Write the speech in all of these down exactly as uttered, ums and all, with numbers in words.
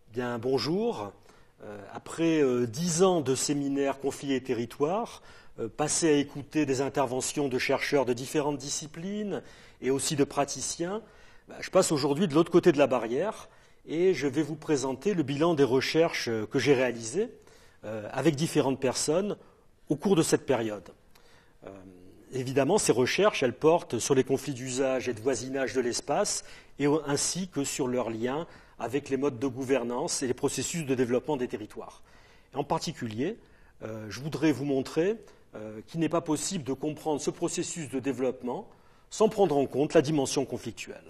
Bien, bonjour. Euh, après euh, dix ans de séminaires conflits et territoires, euh, passés à écouter des interventions de chercheurs de différentes disciplines et aussi de praticiens, bah, je passe aujourd'hui de l'autre côté de la barrière et je vais vous présenter le bilan des recherches que j'ai réalisées euh, avec différentes personnes au cours de cette période. Euh, évidemment, ces recherches, elles portent sur les conflits d'usage et de voisinage de l'espace et ainsi que sur leurs liens avec les modes de gouvernance et les processus de développement des territoires. Et en particulier, euh, je voudrais vous montrer euh, qu'il n'est pas possible de comprendre ce processus de développement sans prendre en compte la dimension conflictuelle.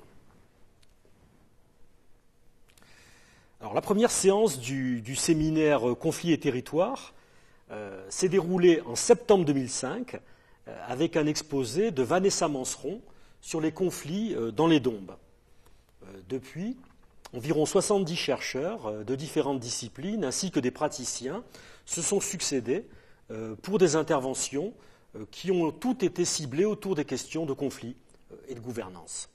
Alors, la première séance du, du séminaire Conflits et territoires euh, s'est déroulée en septembre deux mille cinq euh, avec un exposé de Vanessa Manseron sur les conflits euh, dans les Dombes. Euh, depuis, environ soixante-dix chercheurs de différentes disciplines ainsi que des praticiens se sont succédés pour des interventions qui ont toutes été ciblées autour des questions de conflit et de gouvernance.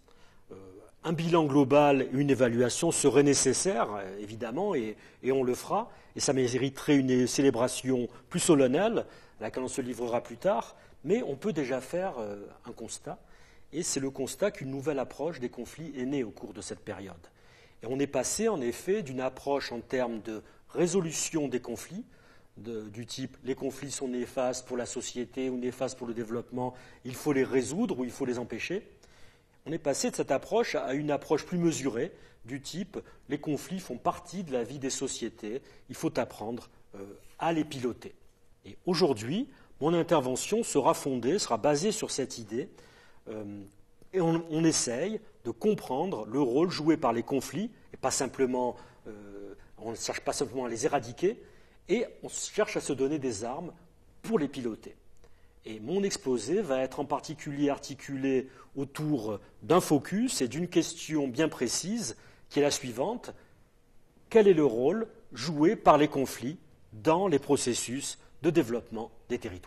Un bilan global et une évaluation seraient nécessaires, évidemment, et, et on le fera, et ça mériterait une célébration plus solennelle, à laquelle on se livrera plus tard, mais on peut déjà faire un constat, et c'est le constat qu'une nouvelle approche des conflits est née au cours de cette période. Et on est passé, en effet, d'une approche en termes de résolution des conflits, de, du type les conflits sont néfastes pour la société ou néfastes pour le développement, il faut les résoudre ou il faut les empêcher. On est passé de cette approche à une approche plus mesurée, du type les conflits font partie de la vie des sociétés, il faut apprendre euh, à les piloter. Et aujourd'hui, mon intervention sera fondée, sera basée sur cette idée, euh, et on, on essaye de comprendre le rôle joué par les conflits, et pas simplement, euh, on ne cherche pas simplement à les éradiquer, et on cherche à se donner des armes pour les piloter. Et mon exposé va être en particulier articulé autour d'un focus et d'une question bien précise, qui est la suivante. Quel est le rôle joué par les conflits dans les processus de développement des territoires ?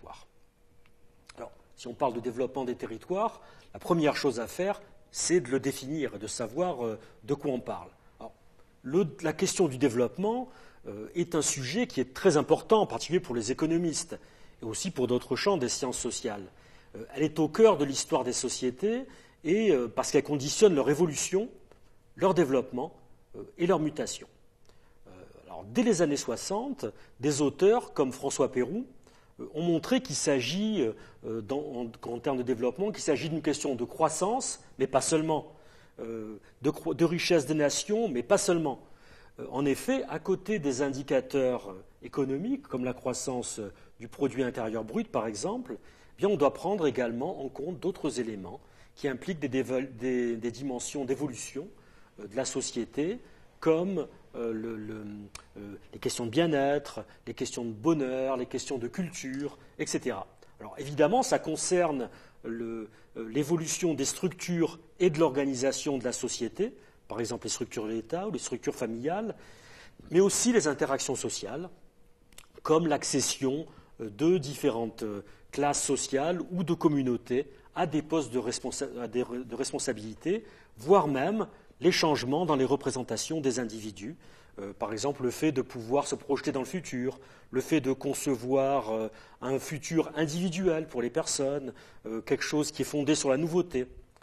Alors, si on parle de développement des territoires, la première chose à faire, c'est de le définir et de savoir euh, de quoi on parle. Alors, le, la question du développement euh, est un sujet qui est très important, en particulier pour les économistes et aussi pour d'autres champs des sciences sociales. Euh, elle est au cœur de l'histoire des sociétés et euh, parce qu'elle conditionne leur évolution, leur développement euh, et leur mutation. Euh, alors, dès les années soixante, des auteurs comme François Pérou ont montré qu'il s'agit, euh, dans, en, en termes de développement, qu'il s'agit d'une question de croissance, mais pas seulement, euh, de, de richesse des nations, mais pas seulement. Euh, en effet, à côté des indicateurs économiques, comme la croissance du produit intérieur brut, par exemple, eh bien, on doit prendre également en compte d'autres éléments qui impliquent des, des, des dimensions d'évolution euh, de la société, comme euh, le, le, euh, les questions de bien-être, les questions de bonheur, les questions de culture, et cetera. Alors évidemment, ça concerne le, euh, l'évolution des structures et de l'organisation de la société, par exemple les structures de l'État ou les structures familiales, mais aussi les interactions sociales, comme l'accession de différentes classes sociales ou de communautés à des postes de, responsa- à des, de responsabilité, voire même les changements dans les représentations des individus, euh, par exemple le fait de pouvoir se projeter dans le futur, le fait de concevoir euh, un futur individuel pour les personnes, euh, quelque chose qui est fondé sur la nouveauté.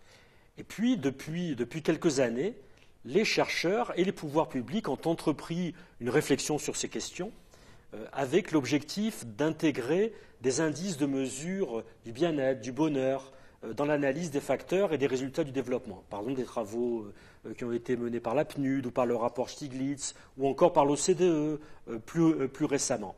Et puis, depuis, depuis quelques années, les chercheurs et les pouvoirs publics ont entrepris une réflexion sur ces questions, euh, avec l'objectif d'intégrer des indices de mesure du bien-être, du bonheur, dans l'analyse des facteurs et des résultats du développement. Par exemple, des travaux qui ont été menés par la P N U D ou par le rapport Stiglitz ou encore par l'O C D E plus, plus récemment.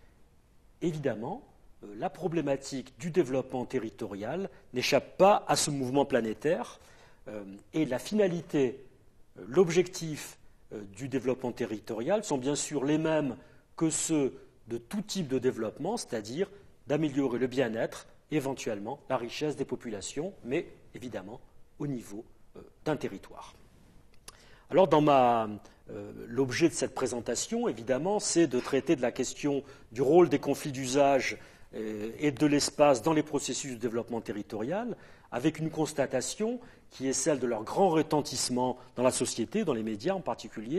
Évidemment, la problématique du développement territorial n'échappe pas à ce mouvement planétaire et la finalité, l'objectif du développement territorial sont bien sûr les mêmes que ceux de tout type de développement, c'est-à-dire d'améliorer le bien-être, éventuellement la richesse des populations, mais évidemment au niveau euh, d'un territoire. Alors, dans ma, euh, l'objet de cette présentation, évidemment, c'est de traiter de la question du rôle des conflits d'usage euh, et de l'espace dans les processus de développement territorial, avec une constatation qui est celle de leur grand retentissement dans la société, dans les médias en particulier,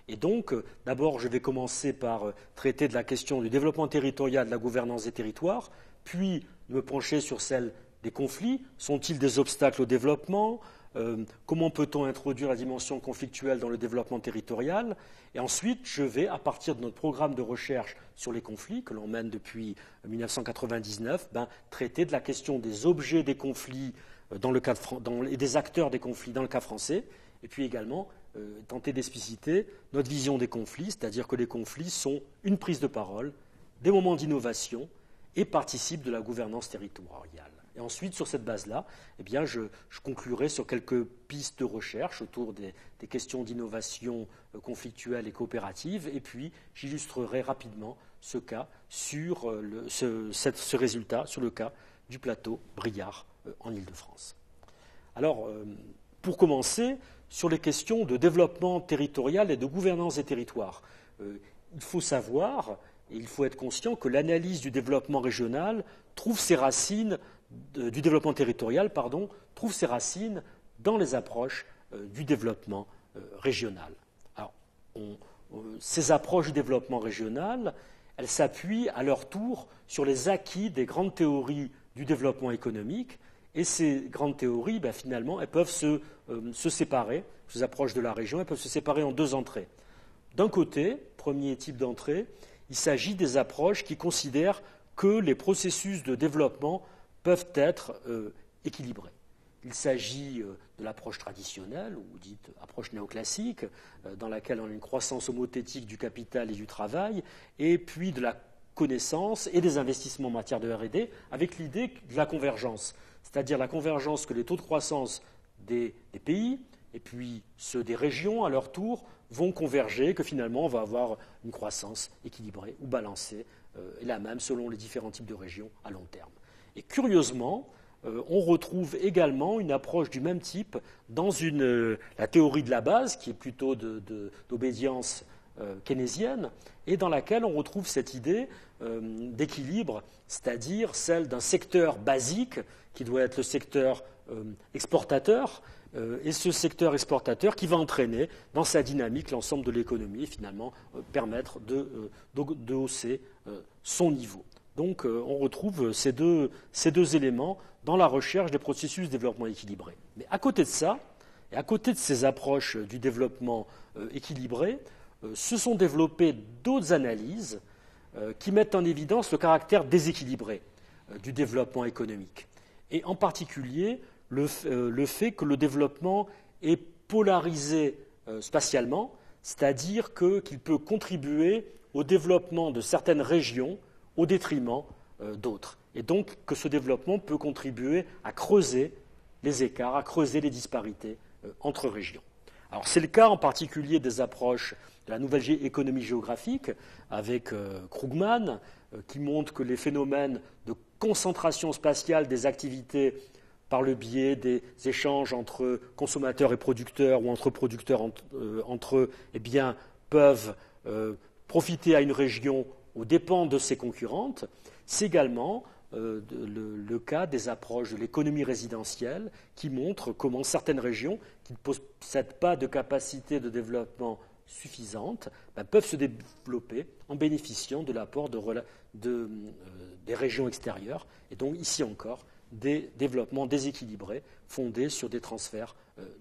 Et donc, euh, d'abord, je vais commencer par euh, traiter de la question du développement territorial, de la gouvernance des territoires, puis me pencher sur celle des conflits. Sont-ils des obstacles au développement ? Euh, comment peut-on introduire la dimension conflictuelle dans le développement territorial? Et ensuite, je vais, à partir de notre programme de recherche sur les conflits, que l'on mène depuis mille neuf cent quatre-vingt-dix-neuf, ben, traiter de la question des objets des conflits dans le cas de, dans, et des acteurs des conflits dans le cas français, et puis également euh, tenter d'expliciter notre vision des conflits, c'est-à-dire que les conflits sont une prise de parole, des moments d'innovation et participent de la gouvernance territoriale. Et ensuite, sur cette base-là, eh bien, je, je conclurai sur quelques pistes de recherche autour des, des questions d'innovation euh, conflictuelle et coopérative, et puis j'illustrerai rapidement ce cas sur euh, le, ce, cette, ce résultat sur le cas du plateau Briard euh, en Île-de-France. Alors, euh, pour commencer, sur les questions de développement territorial et de gouvernance des territoires, euh, il faut savoir et il faut être conscient que l'analyse du développement régional trouve ses racines de, du développement territorial, pardon, trouve ses racines dans les approches euh, du développement euh, régional. Alors, on, on, ces approches du développement régional, elles s'appuient à leur tour sur les acquis des grandes théories du développement économique, et ces grandes théories, ben, finalement, elles peuvent se, euh, se séparer, ces approches de la région, elles peuvent se séparer en deux entrées. D'un côté, premier type d'entrée, il s'agit des approches qui considèrent que les processus de développement peuvent être euh, équilibrés. Il s'agit euh, de l'approche traditionnelle, ou dite approche néoclassique, euh, dans laquelle on a une croissance homothétique du capital et du travail, et puis de la connaissance et des investissements en matière de R et D, avec l'idée de la convergence, c'est-à-dire la convergence que les taux de croissance des, des pays, et puis ceux des régions, à leur tour, vont converger, que finalement on va avoir une croissance équilibrée ou balancée, euh, et la même selon les différents types de régions à long terme. Et curieusement, euh, on retrouve également une approche du même type dans une, euh, la théorie de la base, qui est plutôt de, de, d'obédience euh, keynésienne, et dans laquelle on retrouve cette idée euh, d'équilibre, c'est-à-dire celle d'un secteur basique, qui doit être le secteur euh, exportateur, et ce secteur exportateur qui va entraîner dans sa dynamique l'ensemble de l'économie et finalement euh, permettre de, euh, de hausser euh, son niveau. Donc euh, on retrouve ces deux, ces deux éléments dans la recherche des processus de développement équilibré. Mais à côté de ça, et à côté de ces approches du développement euh, équilibré, euh, se sont développées d'autres analyses euh, qui mettent en évidence le caractère déséquilibré euh, du développement économique. Et en particulier, Le, euh, le fait que le développement est polarisé euh, spatialement, c'est-à-dire que, qu'il peut contribuer au développement de certaines régions au détriment euh, d'autres. Et donc que ce développement peut contribuer à creuser les écarts, à creuser les disparités euh, entre régions. Alors c'est le cas en particulier des approches de la nouvelle économie géographique avec euh, Krugman, euh, qui montre que les phénomènes de concentration spatiale des activités par le biais des échanges entre consommateurs et producteurs ou entre producteurs entre, euh, entre eux, eh bien, peuvent euh, profiter à une région aux dépens de ses concurrentes. C'est également euh, de, le, le cas des approches de l'économie résidentielle qui montrent comment certaines régions qui ne possèdent pas de capacité de développement suffisante ben, peuvent se développer en bénéficiant de l'apport de, de, euh, des régions extérieures. Et donc, ici encore, des développements déséquilibrés fondés sur des transferts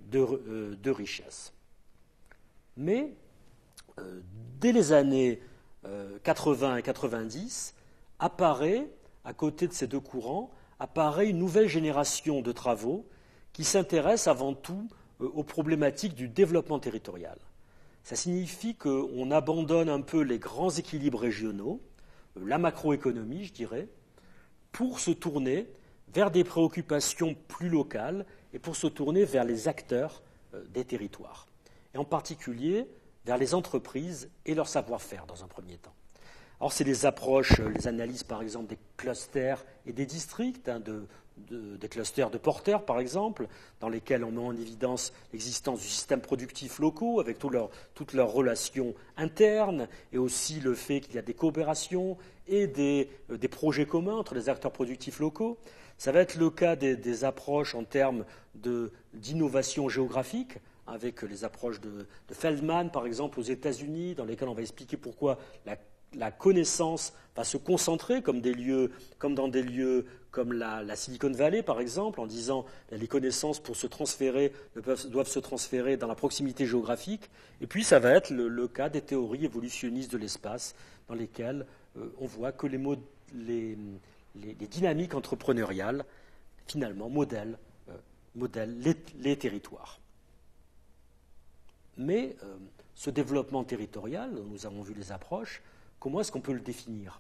de, de richesses. Mais euh, dès les années euh, quatre-vingts et quatre-vingt-dix, apparaît, à côté de ces deux courants, apparaît une nouvelle génération de travaux qui s'intéressent avant tout euh, aux problématiques du développement territorial. Ça signifie qu'on abandonne un peu les grands équilibres régionaux, euh, la macroéconomie, je dirais, pour se tourner vers des préoccupations plus locales et pour se tourner vers les acteurs euh, des territoires, et en particulier vers les entreprises et leur savoir-faire dans un premier temps. Alors c'est les approches, les analyses par exemple des clusters et des districts, hein, de, de, des clusters de porteurs par exemple, dans lesquels on met en évidence l'existence du système productif locaux avec tout leur, toutes leurs relations internes et aussi le fait qu'il y a des coopérations et des, euh, des projets communs entre les acteurs productifs locaux. Ça va être le cas des, des approches en termes de, d'innovation géographique, avec les approches de, de Feldman, par exemple, aux États-Unis, dans lesquelles on va expliquer pourquoi la, la connaissance va se concentrer comme, des lieux, comme dans des lieux comme la, la Silicon Valley, par exemple, en disant que les connaissances, pour se transférer, peuvent, doivent se transférer dans la proximité géographique. Et puis, ça va être le, le cas des théories évolutionnistes de l'espace, dans lesquelles euh, on voit que les, mod, les, les, les dynamiques entrepreneuriales, finalement, modèlent, euh, modèlent les, les territoires. Mais euh, ce développement territorial, nous avons vu les approches, comment est-ce qu'on peut le définir?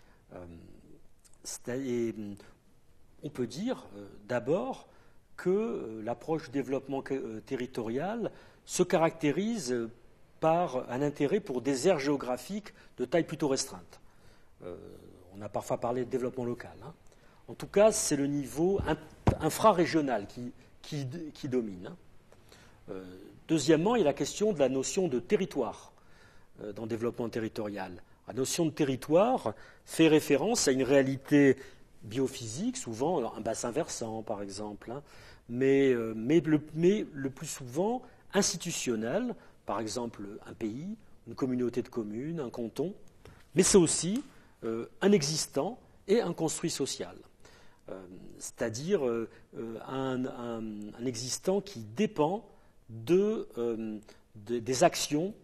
euh, et, On peut dire euh, d'abord que euh, l'approche du développement euh, territorial se caractérise euh, par un intérêt pour des aires géographiques de taille plutôt restreinte. Euh, on a parfois parlé de développement local. Hein. En tout cas, c'est le niveau infrarégional qui, qui, qui domine. Hein. Euh, deuxièmement, il y a la question de la notion de territoire euh, dans le développement territorial. La notion de territoire fait référence à une réalité biophysique, souvent un bassin versant par exemple, hein, mais, euh, mais, le, mais le plus souvent institutionnel, par exemple un pays, une communauté de communes, un canton, mais c'est aussi euh, un existant et un construit social, euh, c'est-à-dire euh, un, un, un existant qui dépend de, euh, de, des actions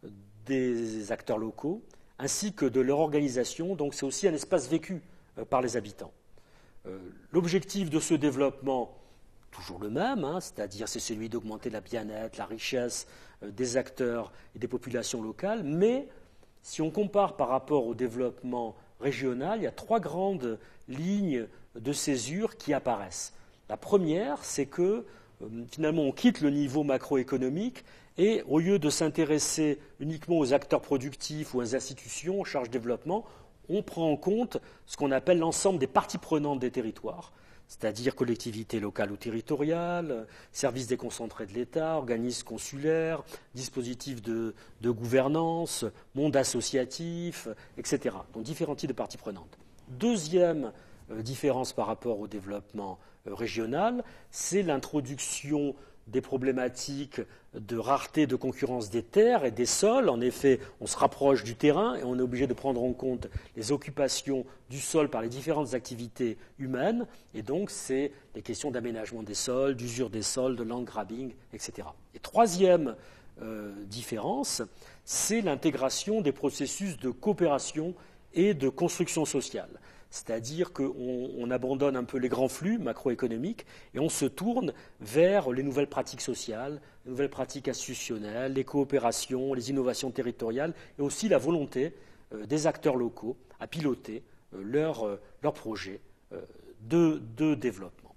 des acteurs locaux, ainsi que de leur organisation, donc c'est aussi un espace vécu euh, par les habitants. Euh, l'objectif de ce développement, toujours le même, hein, c'est-à-dire c'est celui d'augmenter la bien-être, la richesse euh, des acteurs et des populations locales, mais si on compare par rapport au développement régional, il y a trois grandes lignes de césure qui apparaissent. La première, c'est que euh, finalement on quitte le niveau macroéconomique et au lieu de s'intéresser uniquement aux acteurs productifs ou aux institutions en charge de développement, on prend en compte ce qu'on appelle l'ensemble des parties prenantes des territoires, c'est-à-dire collectivités locales ou territoriales, services déconcentrés de l'État, organismes consulaires, dispositifs de, de gouvernance, monde associatif, et cetera. Donc différents types de parties prenantes. Deuxième euh, différence par rapport au développement euh, régional, c'est l'introduction des problématiques de rareté, de concurrence des terres et des sols. En effet, on se rapproche du terrain et on est obligé de prendre en compte les occupations du sol par les différentes activités humaines. Et donc, c'est des questions d'aménagement des sols, d'usure des sols, de land grabbing, et cetera. Et troisième euh, différence, c'est l'intégration des processus de coopération et de construction sociale. C'est-à-dire qu'on on abandonne un peu les grands flux macroéconomiques et on se tourne vers les nouvelles pratiques sociales, les nouvelles pratiques institutionnelles, les coopérations, les innovations territoriales et aussi la volonté euh, des acteurs locaux à piloter euh, leurs euh, leur projets euh, de, de développement.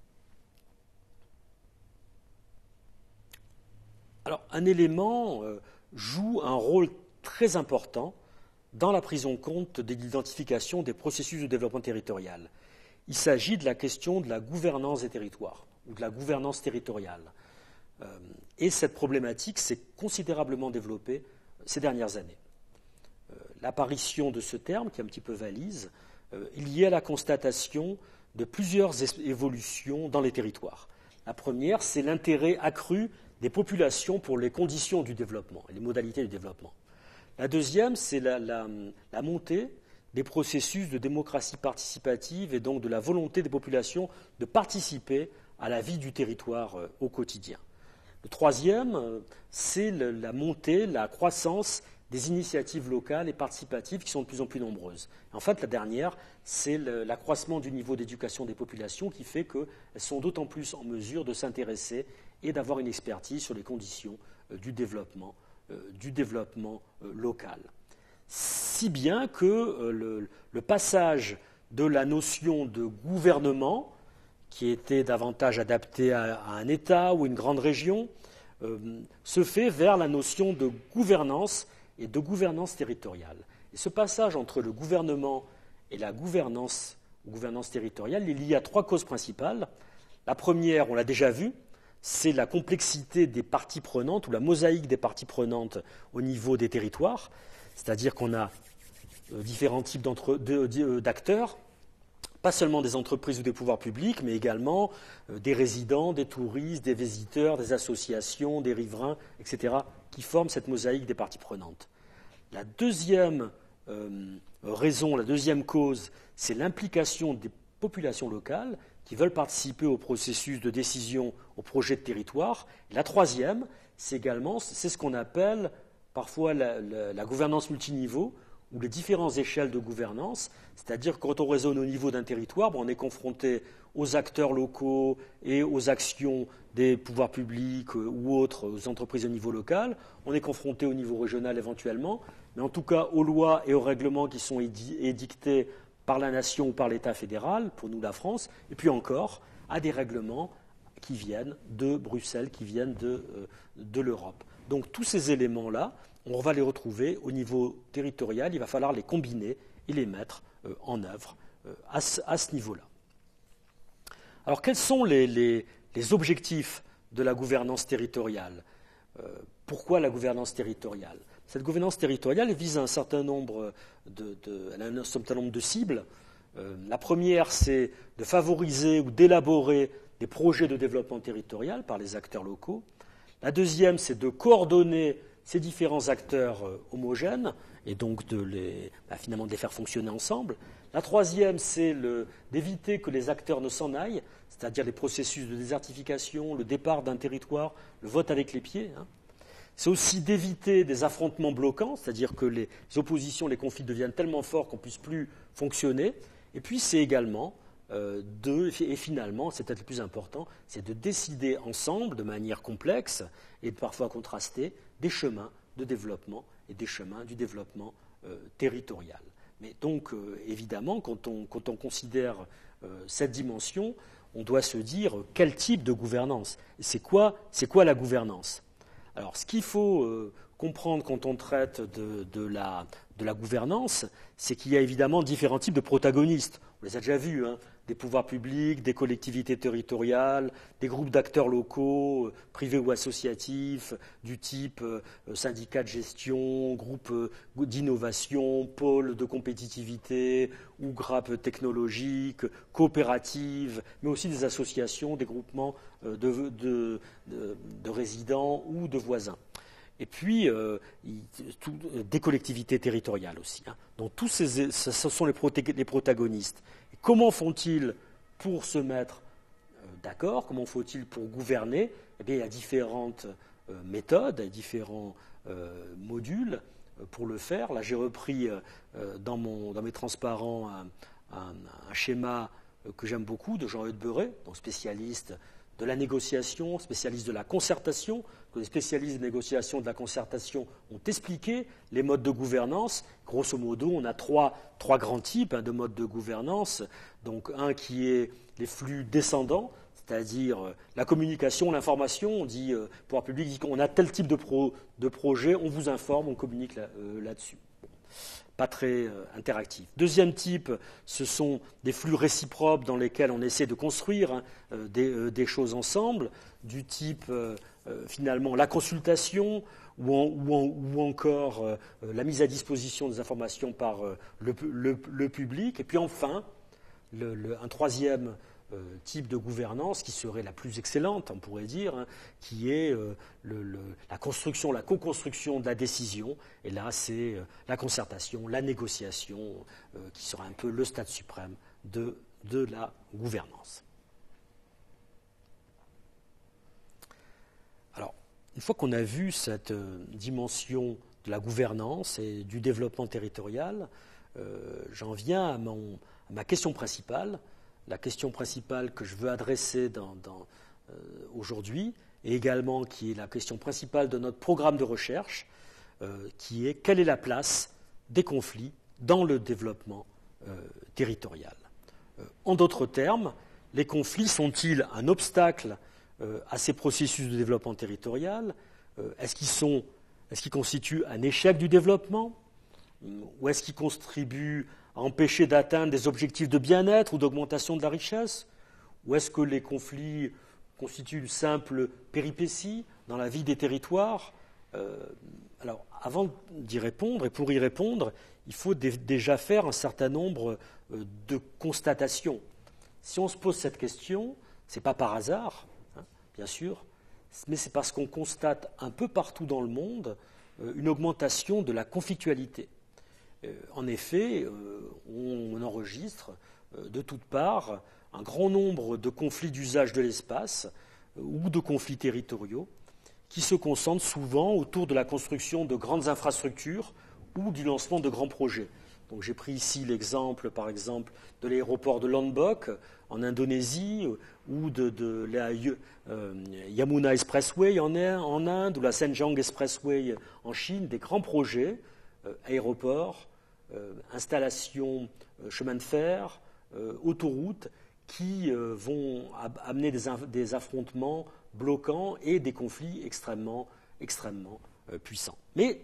Alors, un élément euh, joue un rôle très important dans la prise en compte de l'identification des processus de développement territorial. Il s'agit de la question de la gouvernance des territoires, ou de la gouvernance territoriale. Euh, et cette problématique s'est considérablement développée ces dernières années. Euh, l'apparition de ce terme, qui est un petit peu valise, euh, est liée à la constatation de plusieurs évolutions dans les territoires. La première, c'est l'intérêt accru des populations pour les conditions du développement et les modalités du développement. La deuxième, c'est la, la, la montée des processus de démocratie participative et donc de la volonté des populations de participer à la vie du territoire euh, au quotidien. Le troisième, euh, c'est le, la montée, la croissance des initiatives locales et participatives qui sont de plus en plus nombreuses. Et en fait, la dernière, c'est le, l'accroissement du niveau d'éducation des populations qui fait qu'elles sont d'autant plus en mesure de s'intéresser et d'avoir une expertise sur les conditions euh, du développement du développement local. Si bien que le, le passage de la notion de gouvernement, qui était davantage adapté à, à un État ou une grande région, euh, se fait vers la notion de gouvernance et de gouvernance territoriale. Et ce passage entre le gouvernement et la gouvernance, gouvernance territoriale est lié à trois causes principales. La première, on l'a déjà vu, c'est la complexité des parties prenantes ou la mosaïque des parties prenantes au niveau des territoires, c'est-à-dire qu'on a euh, différents types de, de, d'acteurs, pas seulement des entreprises ou des pouvoirs publics, mais également euh, des résidents, des touristes, des visiteurs, des associations, des riverains, et cetera, qui forment cette mosaïque des parties prenantes. La deuxième euh, raison, la deuxième cause, c'est l'implication des populations locales qui veulent participer au processus de décision, au projet de territoire. Et la troisième, c'est également, c'est ce qu'on appelle parfois la, la, la gouvernance multiniveau, ou les différentes échelles de gouvernance, c'est-à-dire que quand on raisonne au niveau d'un territoire, bon, on est confronté aux acteurs locaux et aux actions des pouvoirs publics euh, ou autres, aux entreprises au niveau local, on est confronté au niveau régional éventuellement, mais en tout cas aux lois et aux règlements qui sont édictés par la nation ou par l'État fédéral, pour nous la France, et puis encore à des règlements qui viennent de Bruxelles, qui viennent de, euh, de l'Europe. Donc tous ces éléments-là, on va les retrouver au niveau territorial, il va falloir les combiner et les mettre euh, en œuvre euh, à ce, à ce niveau-là. Alors quels sont les, les, les objectifs de la gouvernance territoriale ? euh, Pourquoi la gouvernance territoriale ? Cette gouvernance territoriale vise un certain nombre de, de, elle a un certain nombre de cibles. Euh, la première, c'est de favoriser ou d'élaborer des projets de développement territorial par les acteurs locaux. La deuxième, c'est de coordonner ces différents acteurs euh, homogènes et donc de les, bah, finalement de les faire fonctionner ensemble. La troisième, c'est d'éviter que les acteurs ne s'en aillent, c'est-à-dire les processus de désertification, le départ d'un territoire, le vote avec les pieds. Hein. C'est aussi d'éviter des affrontements bloquants, c'est-à-dire que les oppositions, les conflits deviennent tellement forts qu'on ne puisse plus fonctionner. Et puis c'est également euh, de, et finalement, c'est peut-être le plus important, c'est de décider ensemble, de manière complexe et parfois contrastée, des chemins de développement et des chemins du développement euh, territorial. Mais donc, euh, évidemment, quand on, quand on considère euh, cette dimension, on doit se dire euh, quel type de gouvernance. C'est quoi, c'est quoi la gouvernance ? Alors, ce qu'il faut euh, comprendre quand on traite de, de, la, de la gouvernance, c'est qu'il y a évidemment différents types de protagonistes. On les a déjà vus, hein, des pouvoirs publics, des collectivités territoriales, des groupes d'acteurs locaux, euh, privés ou associatifs, du type euh, syndicats de gestion, groupes euh, d'innovation, pôles de compétitivité ou grappes technologiques, coopératives, mais aussi des associations, des groupements euh, de, de, de, de résidents ou de voisins. Et puis, euh, tout, des collectivités territoriales aussi. Hein. Donc, tous ces, ce sont les, proté- les protagonistes. Et comment font-ils pour se mettre euh, d'accord ? Comment faut-il pour gouverner ? Eh bien, il y a différentes euh, méthodes, il y a différents euh, modules euh, pour le faire. Là, j'ai repris euh, dans, mon, dans mes transparents un, un, un schéma euh, que j'aime beaucoup de Jean-Eudes Beuret, donc spécialiste de la négociation, spécialiste de la concertation, que les spécialistes de négociation et de la concertation ont expliqué les modes de gouvernance. Grosso modo, on a trois, trois grands types hein, de modes de gouvernance. Donc un qui est les flux descendants, c'est-à-dire euh, la communication, l'information. On dit, euh, pouvoir public dit qu'on a tel type de, pro, de projet, on vous informe, on communique là, euh, là-dessus. Bon. Pas très euh, interactif. Deuxième type, ce sont des flux réciproques dans lesquels on essaie de construire hein, euh, des, euh, des choses ensemble, du type euh, euh, finalement la consultation ou, en, ou, en, ou encore euh, la mise à disposition des informations par euh, le, le, le public. Et puis enfin, le, le, un troisième euh, type de gouvernance qui serait la plus excellente, on pourrait dire, hein, qui est euh, le, le, la construction, la co-construction de la décision. Et là, c'est euh, la concertation, la négociation, euh, qui sera un peu le stade suprême de, de la gouvernance. Alors, une fois qu'on a vu cette euh, dimension de la gouvernance et du développement territorial, euh, j'en viens à, mon, à ma question principale. La question principale que je veux adresser dans, dans, euh, aujourd'hui, et également qui est la question principale de notre programme de recherche, euh, qui est quelle est la place des conflits dans le développement euh, territorial. Euh, en d'autres termes, les conflits sont-ils un obstacle euh, à ces processus de développement territorial ? euh, Est-ce qu'ils sont, est-ce qu'ils constituent un échec du développement ? Ou est-ce qu'ils contribuent à empêcher d'atteindre des objectifs de bien-être ou d'augmentation de la richesse ? Ou est-ce que les conflits constituent une simple péripétie dans la vie des territoires ? Euh, alors, avant d'y répondre, et pour y répondre, il faut dé- déjà faire un certain nombre euh, de constatations. Si on se pose cette question, ce n'est pas par hasard, hein, bien sûr, mais c'est parce qu'on constate un peu partout dans le monde euh, une augmentation de la conflictualité. Euh, en effet, euh, on, on enregistre euh, de toutes parts un grand nombre de conflits d'usage de l'espace euh, ou de conflits territoriaux qui se concentrent souvent autour de la construction de grandes infrastructures ou du lancement de grands projets. Donc, j'ai pris ici l'exemple, par exemple, de l'aéroport de Lombok en Indonésie ou de, de la euh, Yamuna Expressway en, en Inde ou la Zhenjiang Expressway en Chine, des grands projets, euh, aéroports, euh, installations, euh, chemins de fer, euh, autoroutes, qui euh, vont ab- amener des, des affrontements bloquants et des conflits extrêmement, extrêmement euh, puissants. Mais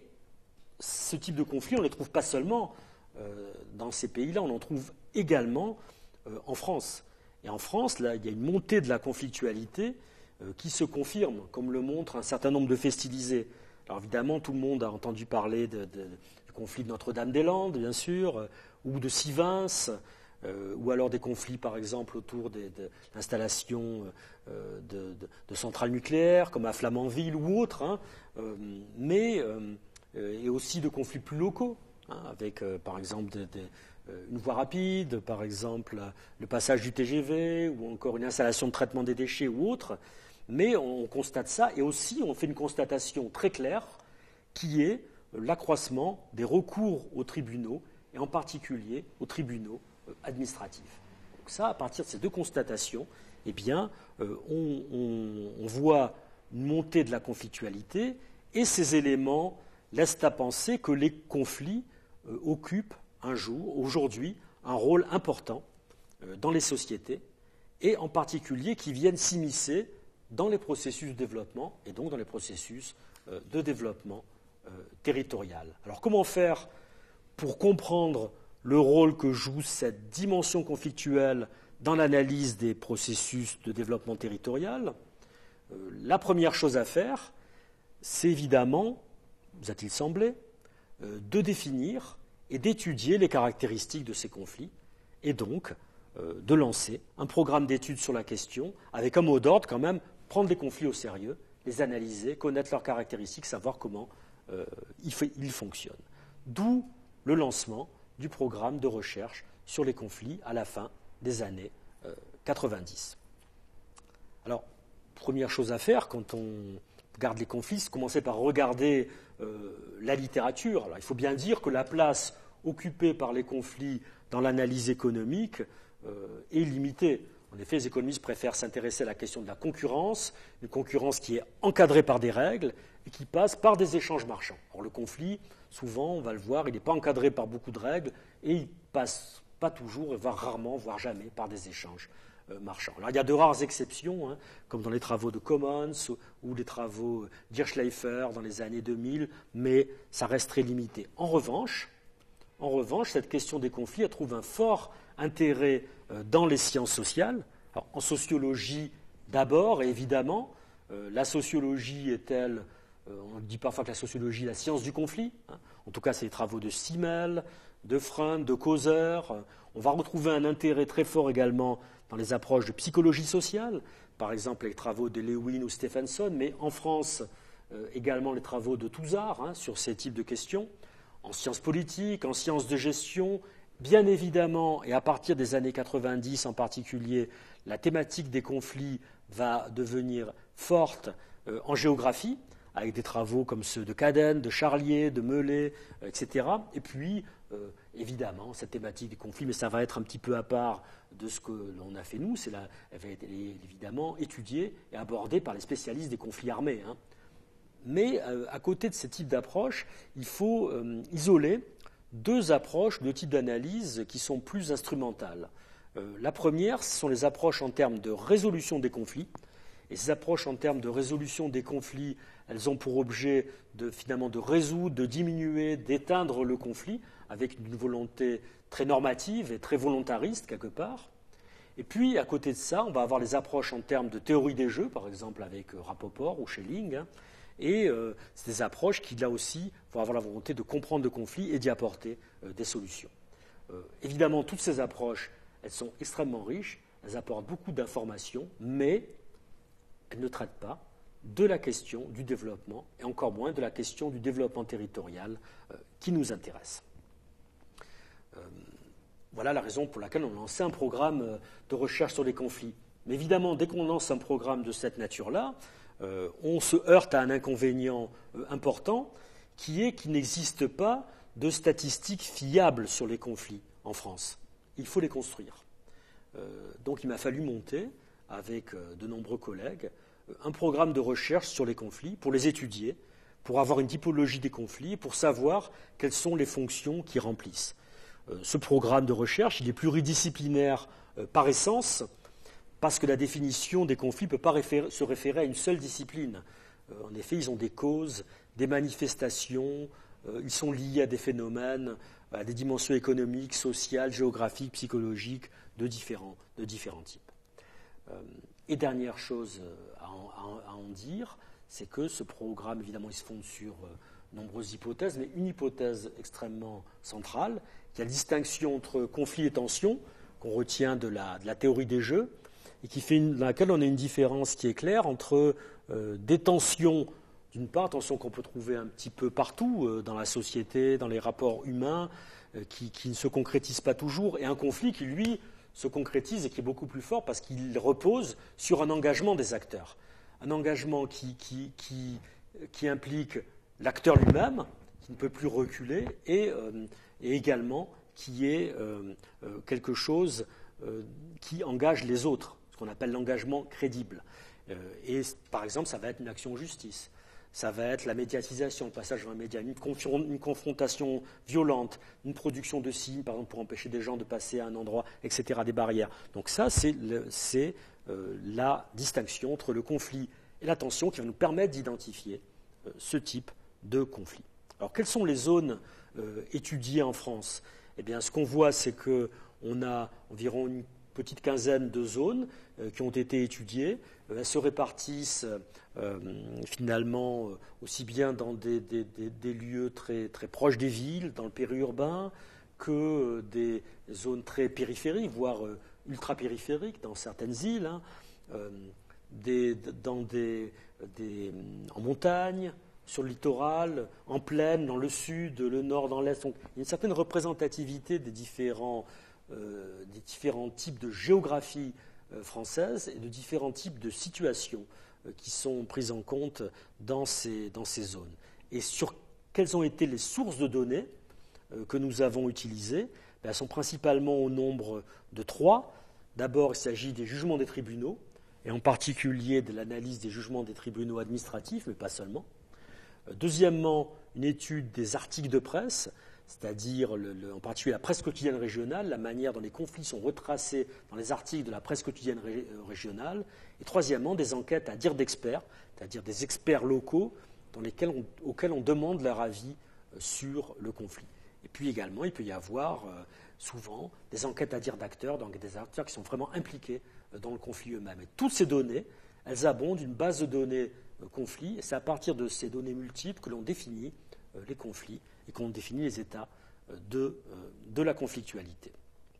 ce type de conflit, on ne les trouve pas seulement euh, dans ces pays-là, on en trouve également euh, en France. Et en France, là, il y a une montée de la conflictualité euh, qui se confirme, comme le montre un certain nombre de faits stylisés. Alors évidemment, tout le monde a entendu parler de, de, du conflit de Notre-Dame-des-Landes, bien sûr, euh, ou de Sivens, euh, ou alors des conflits, par exemple, autour des, de l'installation euh, de, de, de centrales nucléaires, comme à Flamanville ou autres, hein, euh, mais euh, et aussi de conflits plus locaux, hein, avec, euh, par exemple, de, de, une voie rapide, par exemple, le passage du T G V, ou encore une installation de traitement des déchets ou autre. Mais on constate ça, et aussi on fait une constatation très claire, qui est l'accroissement des recours aux tribunaux, et en particulier aux tribunaux administratifs. Donc ça, à partir de ces deux constatations, eh bien, euh, on, on, on voit une montée de la conflictualité, et ces éléments laissent à penser que les conflits euh, occupent un jour, aujourd'hui, un rôle important euh, dans les sociétés, et en particulier qui viennent s'immiscer dans les processus de développement, et donc dans les processus euh, de développement euh, territorial. Alors comment faire pour comprendre le rôle que joue cette dimension conflictuelle dans l'analyse des processus de développement territorial? euh, La première chose à faire, c'est évidemment, vous a-t-il semblé, euh, de définir et d'étudier les caractéristiques de ces conflits, et donc euh, de lancer un programme d'études sur la question, avec un mot d'ordre quand même, prendre les conflits au sérieux, les analyser, connaître leurs caractéristiques, savoir comment euh, ils, fait, ils fonctionnent. D'où le lancement du programme de recherche sur les conflits à la fin des années euh, quatre-vingt-dix. Alors, première chose à faire quand on regarde les conflits, c'est commencer par regarder euh, la littérature. Alors, il faut bien dire que la place occupée par les conflits dans l'analyse économique euh, est limitée. En effet, les économistes préfèrent s'intéresser à la question de la concurrence, une concurrence qui est encadrée par des règles et qui passe par des échanges marchands. Or, le conflit, souvent, on va le voir, il n'est pas encadré par beaucoup de règles et il passe pas toujours, voire rarement, voire jamais, par des échanges euh, marchands. Alors, il y a de rares exceptions, hein, comme dans les travaux de Commons ou, ou les travaux d'Hirschleifer dans les années deux mille, mais ça reste très limité. En revanche, en revanche, cette question des conflits, elle trouve un fort intérêt euh, dans les sciences sociales. Alors, en sociologie d'abord, et évidemment, euh, la sociologie est-elle, euh, on dit parfois que la sociologie est la science du conflit, hein. En tout cas c'est les travaux de Simmel, de Freund, de Causer. On va retrouver un intérêt très fort également dans les approches de psychologie sociale, par exemple les travaux de Lewin ou Stephenson, mais en France euh, également les travaux de Touzard, hein, sur ces types de questions. En sciences politiques, en sciences de gestion, bien évidemment, et à partir des années quatre-vingt-dix en particulier, la thématique des conflits va devenir forte euh, en géographie, avec des travaux comme ceux de Cadenne, de Charlier, de Mellet, euh, et cetera. Et puis, euh, évidemment, cette thématique des conflits, mais ça va être un petit peu à part de ce que l'on a fait nous, c'est la, elle va être évidemment étudiée et abordée par les spécialistes des conflits armés, hein. Mais euh, à côté de ce type d'approche, il faut euh, isoler deux approches, deux types d'analyse qui sont plus instrumentales. Euh, la première, ce sont les approches en termes de résolution des conflits. Et ces approches en termes de résolution des conflits, elles ont pour objet de, finalement de résoudre, de diminuer, d'éteindre le conflit, avec une volonté très normative et très volontariste quelque part. Et puis, à côté de ça, on va avoir les approches en termes de théorie des jeux, par exemple avec Rapoport ou Schelling, hein, Et euh, c'est des approches qui, là aussi, vont avoir la volonté de comprendre le conflit et d'y apporter euh, des solutions. Euh, évidemment, toutes ces approches, elles sont extrêmement riches, elles apportent beaucoup d'informations, mais elles ne traitent pas de la question du développement, et encore moins de la question du développement territorial euh, qui nous intéresse. Euh, voilà la raison pour laquelle on a lancé un programme de recherche sur les conflits. Mais évidemment, dès qu'on lance un programme de cette nature-là, euh, on se heurte à un inconvénient euh, important, qui est qu'il n'existe pas de statistiques fiables sur les conflits en France. Il faut les construire. Euh, donc il m'a fallu monter, avec euh, de nombreux collègues, un programme de recherche sur les conflits pour les étudier, pour avoir une typologie des conflits, pour savoir quelles sont les fonctions qu'ils remplissent. Euh, ce programme de recherche, il est pluridisciplinaire euh, par essence, parce que la définition des conflits ne peut pas référer, se référer à une seule discipline. Euh, en effet, ils ont des causes, des manifestations, euh, ils sont liés à des phénomènes, à des dimensions économiques, sociales, géographiques, psychologiques, de différents, de différents types. Euh, et dernière chose à en, à en dire, c'est que ce programme, évidemment, il se fonde sur euh, nombreuses hypothèses, mais une hypothèse extrêmement centrale, qui est la distinction entre conflit et tension, qu'on retient de la, de la théorie des jeux, et qui fait une, dans laquelle on a une différence qui est claire entre euh, des tensions, d'une part, tensions qu'on peut trouver un petit peu partout euh, dans la société, dans les rapports humains, euh, qui, qui ne se concrétisent pas toujours, et un conflit qui, lui, se concrétise et qui est beaucoup plus fort parce qu'il repose sur un engagement des acteurs. Un engagement qui, qui, qui, qui implique l'acteur lui-même, qui ne peut plus reculer, et, euh, et également qui est euh, euh, quelque chose euh, qui engage les autres, ce qu'on appelle l'engagement crédible. Euh, et par exemple, ça va être une action en justice. Ça va être la médiatisation, le passage dans un média, une, une confrontation violente, une production de signes, par exemple, pour empêcher des gens de passer à un endroit, et cetera, des barrières. Donc ça, c'est, le, c'est euh, la distinction entre le conflit et la tension qui va nous permettre d'identifier euh, ce type de conflit. Alors, quelles sont les zones euh, étudiées en France ? Eh bien, ce qu'on voit, c'est qu'on a environ une petite quinzaine de zones euh, qui ont été étudiées. Euh, elles se répartissent euh, finalement euh, aussi bien dans des, des, des, des lieux très, très proches des villes, dans le périurbain, que euh, des zones très périphériques, voire euh, ultra-périphériques dans certaines îles, hein, euh, des, dans des, des, en montagne, sur le littoral, en plaine, dans le sud, le nord, dans l'est. Donc, il y a une certaine représentativité des différents Euh, des différents types de géographie euh, française et de différents types de situations euh, qui sont prises en compte dans ces, dans ces zones. Et sur quelles ont été les sources de données euh, que nous avons utilisées ? Ben, elles sont principalement au nombre de trois. D'abord, il s'agit des jugements des tribunaux, et en particulier de l'analyse des jugements des tribunaux administratifs, mais pas seulement. Euh, deuxièmement, une étude des articles de presse, c'est-à-dire le, le, en particulier la presse quotidienne régionale, la manière dont les conflits sont retracés dans les articles de la presse quotidienne ré, régionale. Et troisièmement, des enquêtes à dire d'experts, c'est-à-dire des experts locaux dans lesquels on, auxquels on demande leur avis sur le conflit. Et puis également, il peut y avoir euh, souvent des enquêtes à dire d'acteurs, donc des acteurs qui sont vraiment impliqués euh, dans le conflit eux-mêmes. Et toutes ces données, elles abondent d'une base de données euh, conflits, et c'est à partir de ces données multiples que l'on définit euh, les conflits et qu'on définit les états de, de la conflictualité.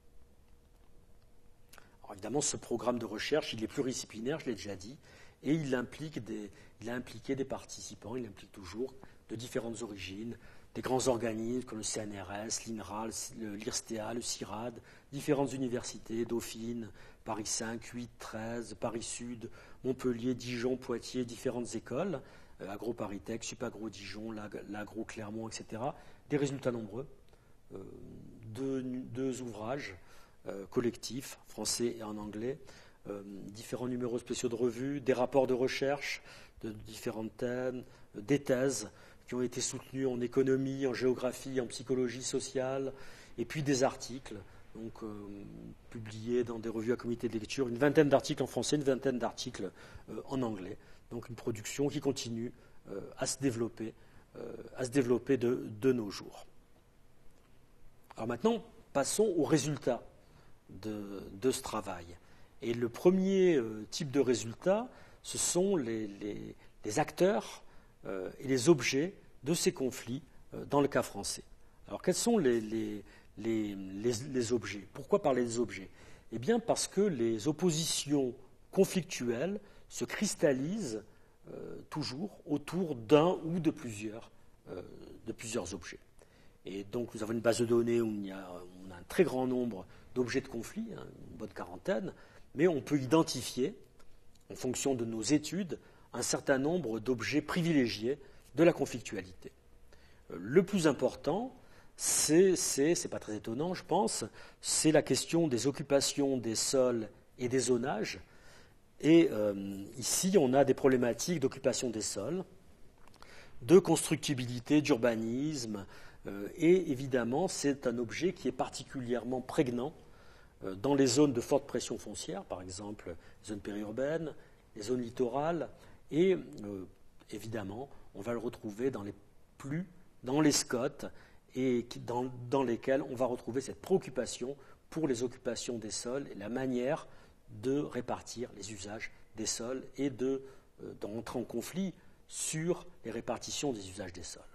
Alors évidemment, ce programme de recherche, il est pluridisciplinaire, je l'ai déjà dit, et il implique des, il a impliqué des participants, il implique toujours de différentes origines, des grands organismes comme le C N R S, l'I N R A, l'I R S T A, le C I R A D, différentes universités, Dauphine, Paris cinq, huit, treize, Paris Sud, Montpellier, Dijon, Poitiers, différentes écoles, euh, Agro-Paris-Tech, Supagro Dijon, l'Agro Clermont, et cetera. Des résultats nombreux, euh, deux, deux ouvrages euh, collectifs, français et en anglais, euh, différents numéros spéciaux de revues, des rapports de recherche de différents thèmes, euh, des thèses qui ont été soutenues en économie, en géographie, en psychologie sociale, et puis des articles donc, euh, publiés dans des revues à comité de lecture, une vingtaine d'articles en français, une vingtaine d'articles euh, en anglais. Donc une production qui continue euh, à se développer, euh, à se développer de, de nos jours. Alors maintenant, passons aux résultats de, de ce travail. Et le premier euh, type de résultat, ce sont les, les, les acteurs euh, et les objets de ces conflits euh, dans le cas français. Alors quels sont les, les, les, les, les objets? Pourquoi parler des objets? Eh bien parce que les oppositions conflictuelles se cristallisent euh, toujours autour d'un ou de plusieurs, euh, de plusieurs objets. Et donc nous avons une base de données où il y a, on a un très grand nombre d'objets de conflit, hein, une bonne quarantaine, mais on peut identifier, en fonction de nos études, un certain nombre d'objets privilégiés de la conflictualité. Le plus important, c'est, c'est, c'est pas très étonnant, je pense, c'est la question des occupations des sols et des zonages. Et euh, ici, on a des problématiques d'occupation des sols, de constructibilité, d'urbanisme, euh, et évidemment, c'est un objet qui est particulièrement prégnant euh, dans les zones de forte pression foncière, par exemple les zones périurbaines, les zones littorales, et euh, évidemment, on va le retrouver dans les plus, dans les scots, et dans, dans lesquels on va retrouver cette préoccupation pour les occupations des sols et la manière de répartir les usages des sols et de, euh, d'entrer en conflit sur les répartitions des usages des sols.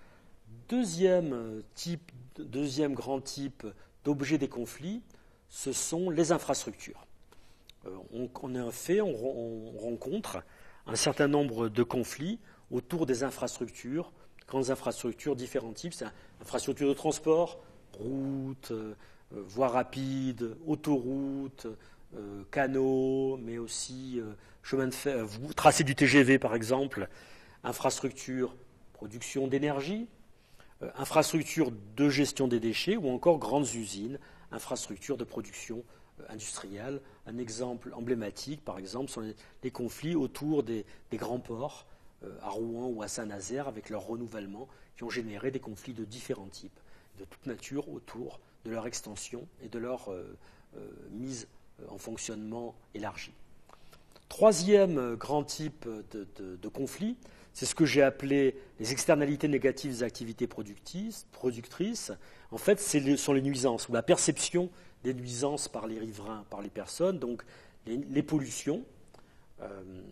Deuxième, type, deuxième grand type d'objets des conflits, ce sont les infrastructures. Euh, on, on a fait, on, on rencontre un certain nombre de conflits autour des infrastructures, grandes infrastructures, différents types, c'est infrastructures de transport, routes, euh, voies rapides, autoroutes, euh, canaux, mais aussi euh, chemins de fer, euh, tracés du T G V par exemple, infrastructures, production d'énergie, euh, infrastructures de gestion des déchets ou encore grandes usines, infrastructures de production euh, industrielle. Un exemple emblématique, par exemple, sont les, les conflits autour des, des grands ports, à Rouen ou à Saint-Nazaire, avec leur renouvellement, qui ont généré des conflits de différents types, de toute nature, autour de leur extension et de leur euh, euh, mise en fonctionnement élargie. Troisième grand type de, de, de conflit, c'est ce que j'ai appelé les externalités négatives des activités productrices. En fait, ce sont les nuisances, ou la perception des nuisances par les riverains, par les personnes, donc les, les pollutions euh,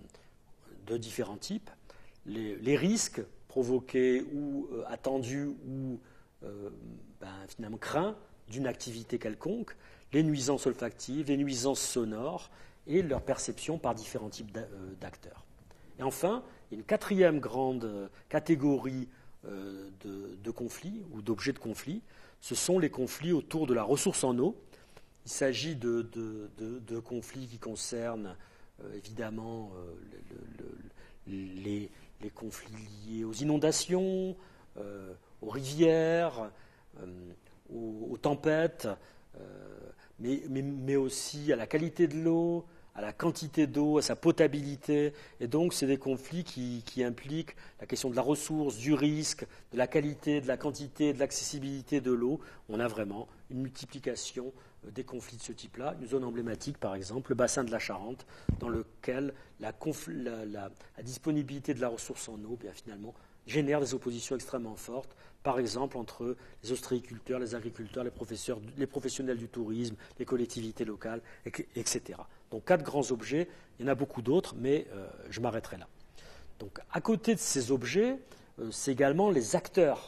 de différents types, Les, les risques provoqués ou euh, attendus ou euh, ben, finalement craints d'une activité quelconque, les nuisances olfactives, les nuisances sonores et leur perception par différents types d'acteurs. Et enfin, il y a une quatrième grande catégorie euh, de, de conflits ou d'objets de conflit, ce sont les conflits autour de la ressource en eau. Il s'agit de, de, de, de conflits qui concernent euh, évidemment euh, le, le, les les conflits liés aux inondations, euh, aux rivières, euh, aux, aux tempêtes, euh, mais, mais, mais aussi à la qualité de l'eau, à la quantité d'eau, à sa potabilité. Et donc, c'est des conflits qui, qui impliquent la question de la ressource, du risque, de la qualité, de la quantité, de l'accessibilité de l'eau. On a vraiment une multiplication des conflits de ce type-là. Une zone emblématique, par exemple, le bassin de la Charente, dans lequel la, la, la, la disponibilité de la ressource en eau, bien, finalement, génère des oppositions extrêmement fortes, par exemple entre les ostréiculteurs, les agriculteurs, les, professeurs, les professionnels du tourisme, les collectivités locales, et cetera. Donc quatre grands objets, il y en a beaucoup d'autres, mais euh, je m'arrêterai là. Donc à côté de ces objets, euh, c'est également les acteurs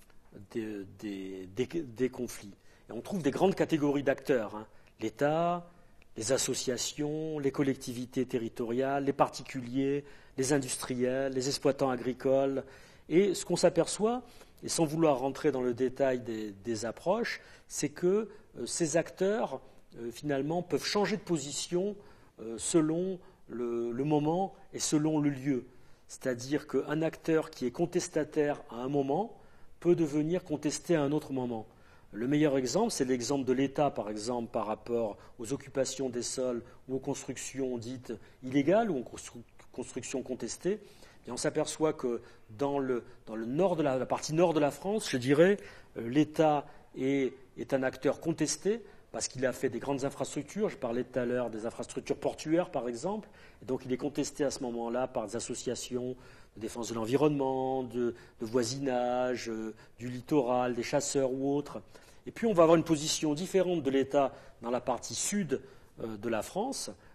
des, des, des, des conflits. Et on trouve des grandes catégories d'acteurs, hein. L'État, les associations, les collectivités territoriales, les particuliers, les industriels, les exploitants agricoles. Et ce qu'on s'aperçoit, et sans vouloir rentrer dans le détail des, des approches, c'est que euh, ces acteurs, euh, finalement, peuvent changer de position euh, selon le, le moment et selon le lieu. C'est-à-dire qu'un acteur qui est contestataire à un moment peut devenir contesté à un autre moment. Le meilleur exemple, c'est l'exemple de l'État, par exemple, par rapport aux occupations des sols ou aux constructions dites illégales ou aux constructions contestées. Et on s'aperçoit que dans le, dans le nord de la, la partie nord de la France, je dirais, euh, l'État est, est un acteur contesté parce qu'il a fait des grandes infrastructures. Je parlais tout à l'heure des infrastructures portuaires, par exemple. Et donc il est contesté à ce moment-là par des associations de défense de l'environnement, de, de voisinage, euh, du littoral, des chasseurs ou autres. Et puis on va avoir une position différente de l'État dans la partie sud euh, de la France,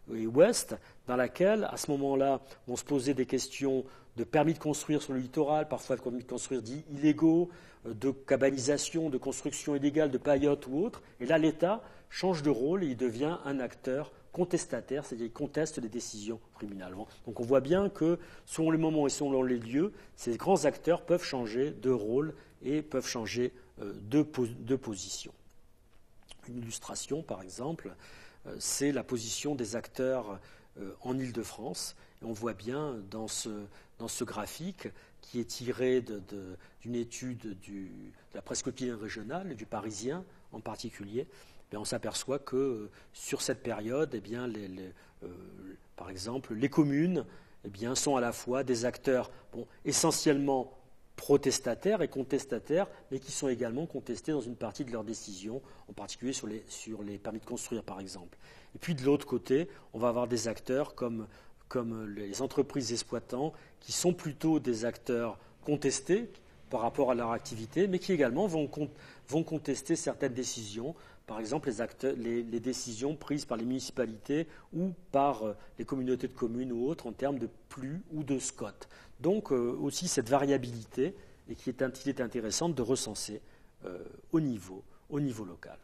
et ouest, dans laquelle, à ce moment-là, vont se poser des questions de permis de construire sur le littoral, parfois de permis de construire dits illégaux, de cabanisation, de construction illégale, de paillotes ou autre. Et là, l'État change de rôle et il devient un acteur contestataire, c'est-à-dire qu'il conteste les décisions tribunales. Donc on voit bien que, selon les moments et selon les lieux, ces grands acteurs peuvent changer de rôle et peuvent changer de, de position. Une illustration, par exemple, c'est la position des acteurs en Île-de-France. Et on voit bien dans ce, dans ce graphique, qui est tiré de, de, d'une étude du, de la presse quotidienne régionale, du Parisien en particulier, bien, on s'aperçoit que euh, sur cette période, eh bien, les, les, euh, par exemple, les communes eh bien, sont à la fois des acteurs bon, essentiellement protestataires et contestataires, mais qui sont également contestés dans une partie de leurs décisions, en particulier sur les, sur les permis de construire, par exemple. Et puis de l'autre côté, on va avoir des acteurs comme, comme les entreprises exploitants, qui sont plutôt des acteurs contestés par rapport à leur activité, mais qui également vont, vont contester certaines décisions, par exemple les, acteurs, les, les décisions prises par les municipalités ou par les communautés de communes ou autres en termes de plus ou de scots. Donc euh, aussi cette variabilité, et qui est, qui est intéressante de recenser euh, au, niveau, au niveau local.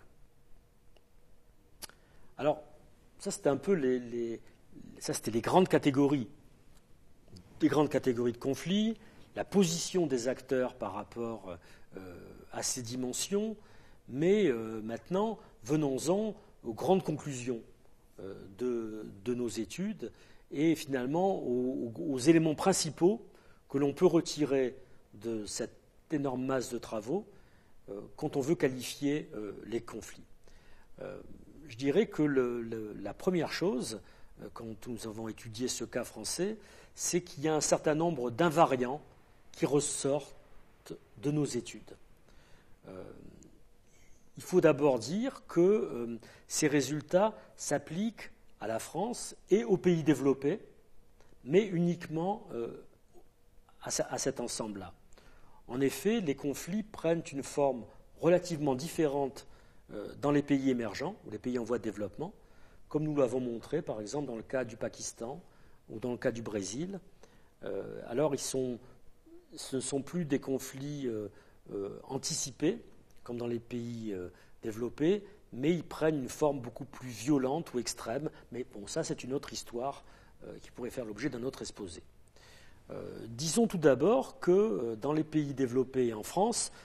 Alors, ça c'était un peu les, les, ça, c'était les grandes catégories, les grandes catégories de conflits, la position des acteurs par rapport euh, à ces dimensions, mais euh, maintenant, venons-en aux grandes conclusions euh, de, de nos études et finalement aux, aux éléments principaux que l'on peut retirer de cette énorme masse de travaux euh, quand on veut qualifier euh, les conflits. Euh, je dirais que le, le, la première chose, euh, quand nous avons étudié ce cas français, c'est qu'il y a un certain nombre d'invariants qui ressortent de nos études. Euh, il faut d'abord dire que euh, ces résultats s'appliquent à la France et aux pays développés, mais uniquement euh, à, à cet ensemble-là. En effet, les conflits prennent une forme relativement différente euh, dans les pays émergents, ou les pays en voie de développement, comme nous l'avons montré, par exemple, dans le cas du Pakistan ou dans le cas du Brésil. Euh, alors, ils sont, ce ne sont plus des conflits euh, euh, anticipés, comme dans les pays euh, développés, mais ils prennent une forme beaucoup plus violente ou extrême. Mais bon, ça, c'est une autre histoire euh, qui pourrait faire l'objet d'un autre exposé. Euh, disons tout d'abord que euh, dans les pays développés et en France,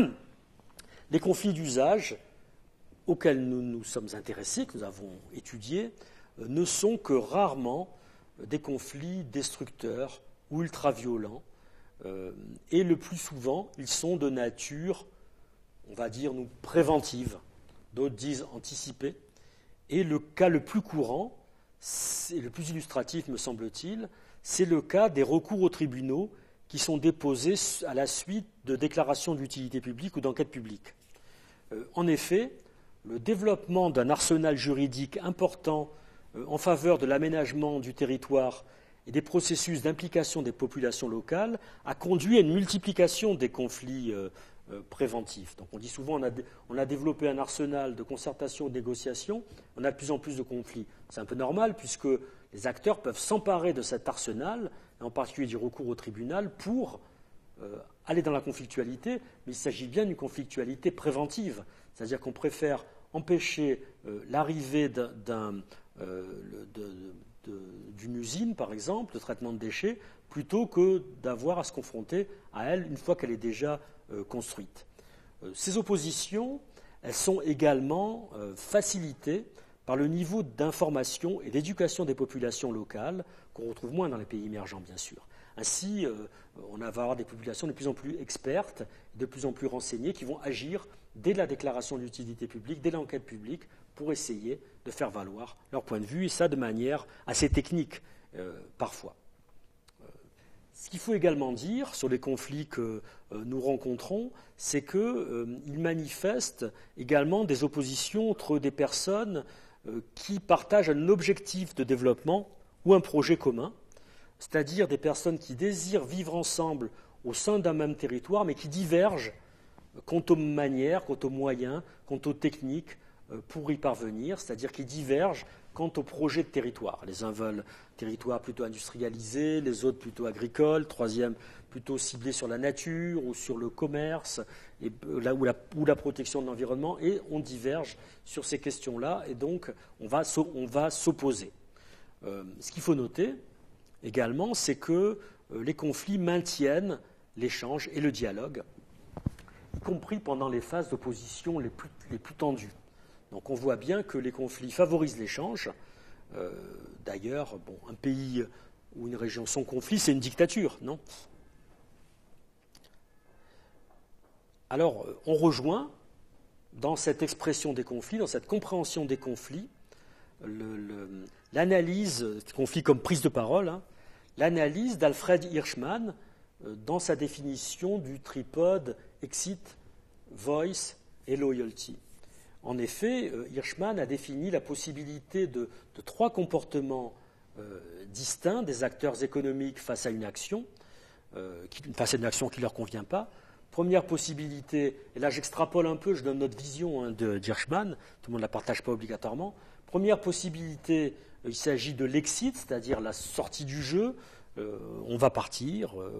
les conflits d'usage auxquels nous nous sommes intéressés, que nous avons étudiés, euh, ne sont que rarement euh, des conflits destructeurs ou ultra-violents, euh, et le plus souvent, ils sont de nature, on va dire, nous, préventive, d'autres disent anticipée, et le cas le plus courant, c'est le plus illustratif, me semble-t-il, c'est le cas des recours aux tribunaux qui sont déposés à la suite de déclarations d'utilité publique ou d'enquête publique. Euh, en effet, le développement d'un arsenal juridique important euh, en faveur de l'aménagement du territoire et des processus d'implication des populations locales a conduit à une multiplication des conflits euh, euh, préventifs. Donc on dit souvent on a, on a développé un arsenal de concertation, de négociation, on a de plus en plus de conflits. C'est un peu normal puisque les acteurs peuvent s'emparer de cet arsenal, et en particulier du recours au tribunal, pour euh, aller dans la conflictualité, mais il s'agit bien d'une conflictualité préventive, c'est-à-dire qu'on préfère empêcher euh, l'arrivée d'un, d'un, euh, de, de, de, d'une usine, par exemple, de traitement de déchets, plutôt que d'avoir à se confronter à elle une fois qu'elle est déjà euh, construite. Euh, ces oppositions, elles sont également euh, facilitées par le niveau d'information et d'éducation des populations locales, qu'on retrouve moins dans les pays émergents, bien sûr. Ainsi, euh, on va avoir des populations de plus en plus expertes, de plus en plus renseignées, qui vont agir dès la déclaration d'utilité publique, dès l'enquête publique, pour essayer de faire valoir leur point de vue, et ça de manière assez technique, euh, parfois. Euh, ce qu'il faut également dire sur les conflits que euh, nous rencontrons, c'est qu'ils euh, manifestent également des oppositions entre des personnes euh, qui partagent un objectif de développement ou un projet commun, c'est-à-dire des personnes qui désirent vivre ensemble au sein d'un même territoire, mais qui divergent quant aux manières, quant aux moyens, quant aux techniques pour y parvenir, c'est-à-dire qui divergent quant au projet de territoire. Les uns veulent territoire plutôt industrialisé, les autres plutôt agricole, troisième plutôt ciblé sur la nature ou sur le commerce, et là où la, ou la protection de l'environnement, et on diverge sur ces questions-là, et donc on va, on va s'opposer. Euh, ce qu'il faut noter également, c'est que euh, les conflits maintiennent l'échange et le dialogue, y compris pendant les phases d'opposition les plus, les plus tendues. Donc on voit bien que les conflits favorisent l'échange. Euh, d'ailleurs, bon, un pays ou une région sans conflit, c'est une dictature, non ? Alors, on rejoint dans cette expression des conflits, dans cette compréhension des conflits, le, le, l'analyse des conflits comme prise de parole, hein, l'analyse d'Alfred Hirschman euh, dans sa définition du tripode Exit, Voice et Loyalty. En effet, euh, Hirschman a défini la possibilité de, de trois comportements euh, distincts des acteurs économiques face à une action, euh, qui, face à une action qui ne leur convient pas. Première possibilité, et là j'extrapole un peu, je donne notre vision hein, de d'Hirschman, tout le monde ne la partage pas obligatoirement. Première possibilité, il s'agit de l'exit, c'est-à-dire la sortie du jeu. Euh, on va partir, euh,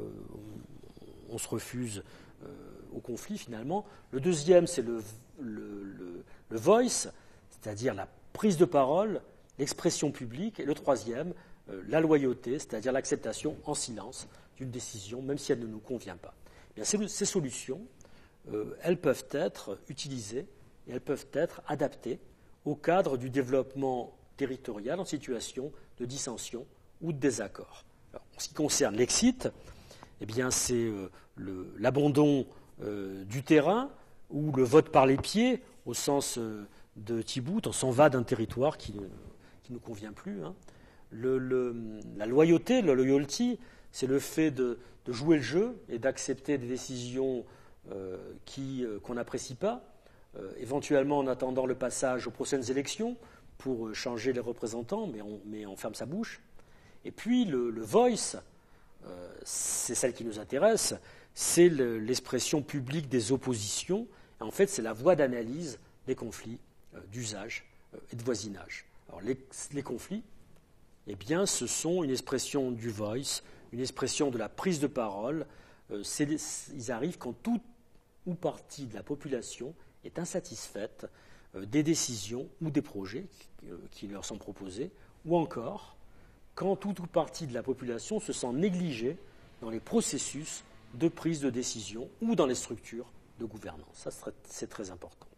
on, on se refuse euh, au conflit finalement. Le deuxième, c'est le, le, le, le voice, c'est-à-dire la prise de parole, l'expression publique. Et le troisième, euh, la loyauté, c'est-à-dire l'acceptation en silence d'une décision, même si elle ne nous convient pas. Bien, ces, ces solutions, euh, elles peuvent être utilisées et elles peuvent être adaptées au cadre du développement territorial en situation de dissension ou de désaccord. Alors, en ce qui concerne l'exit, eh bien, c'est euh, le, l'abandon euh, du terrain ou le vote par les pieds, au sens euh, de Thibaut, on s'en va d'un territoire qui ne qui nous convient plus. Hein. Le, le, la loyauté, le loyalty, c'est le fait de, de jouer le jeu et d'accepter des décisions euh, qui, euh, qu'on n'apprécie pas, euh, éventuellement en attendant le passage aux prochaines élections pour changer les représentants, mais on, mais on ferme sa bouche. Et puis le, le voice, euh, c'est celle qui nous intéresse, c'est le, l'expression publique des oppositions. Et en fait, c'est la voie d'analyse des conflits euh, d'usage euh, et de voisinage. Alors les, les conflits, eh bien, ce sont une expression du voice, une expression de la prise de parole. Euh, c'est, ils arrivent quand toute ou partie de la population est insatisfaite euh, des décisions ou des projets qui, euh, qui leur sont proposés, ou encore quand toute ou partie de la population se sent négligée dans les processus de prise de décision ou dans les structures de gouvernance. Ça, c'est très important.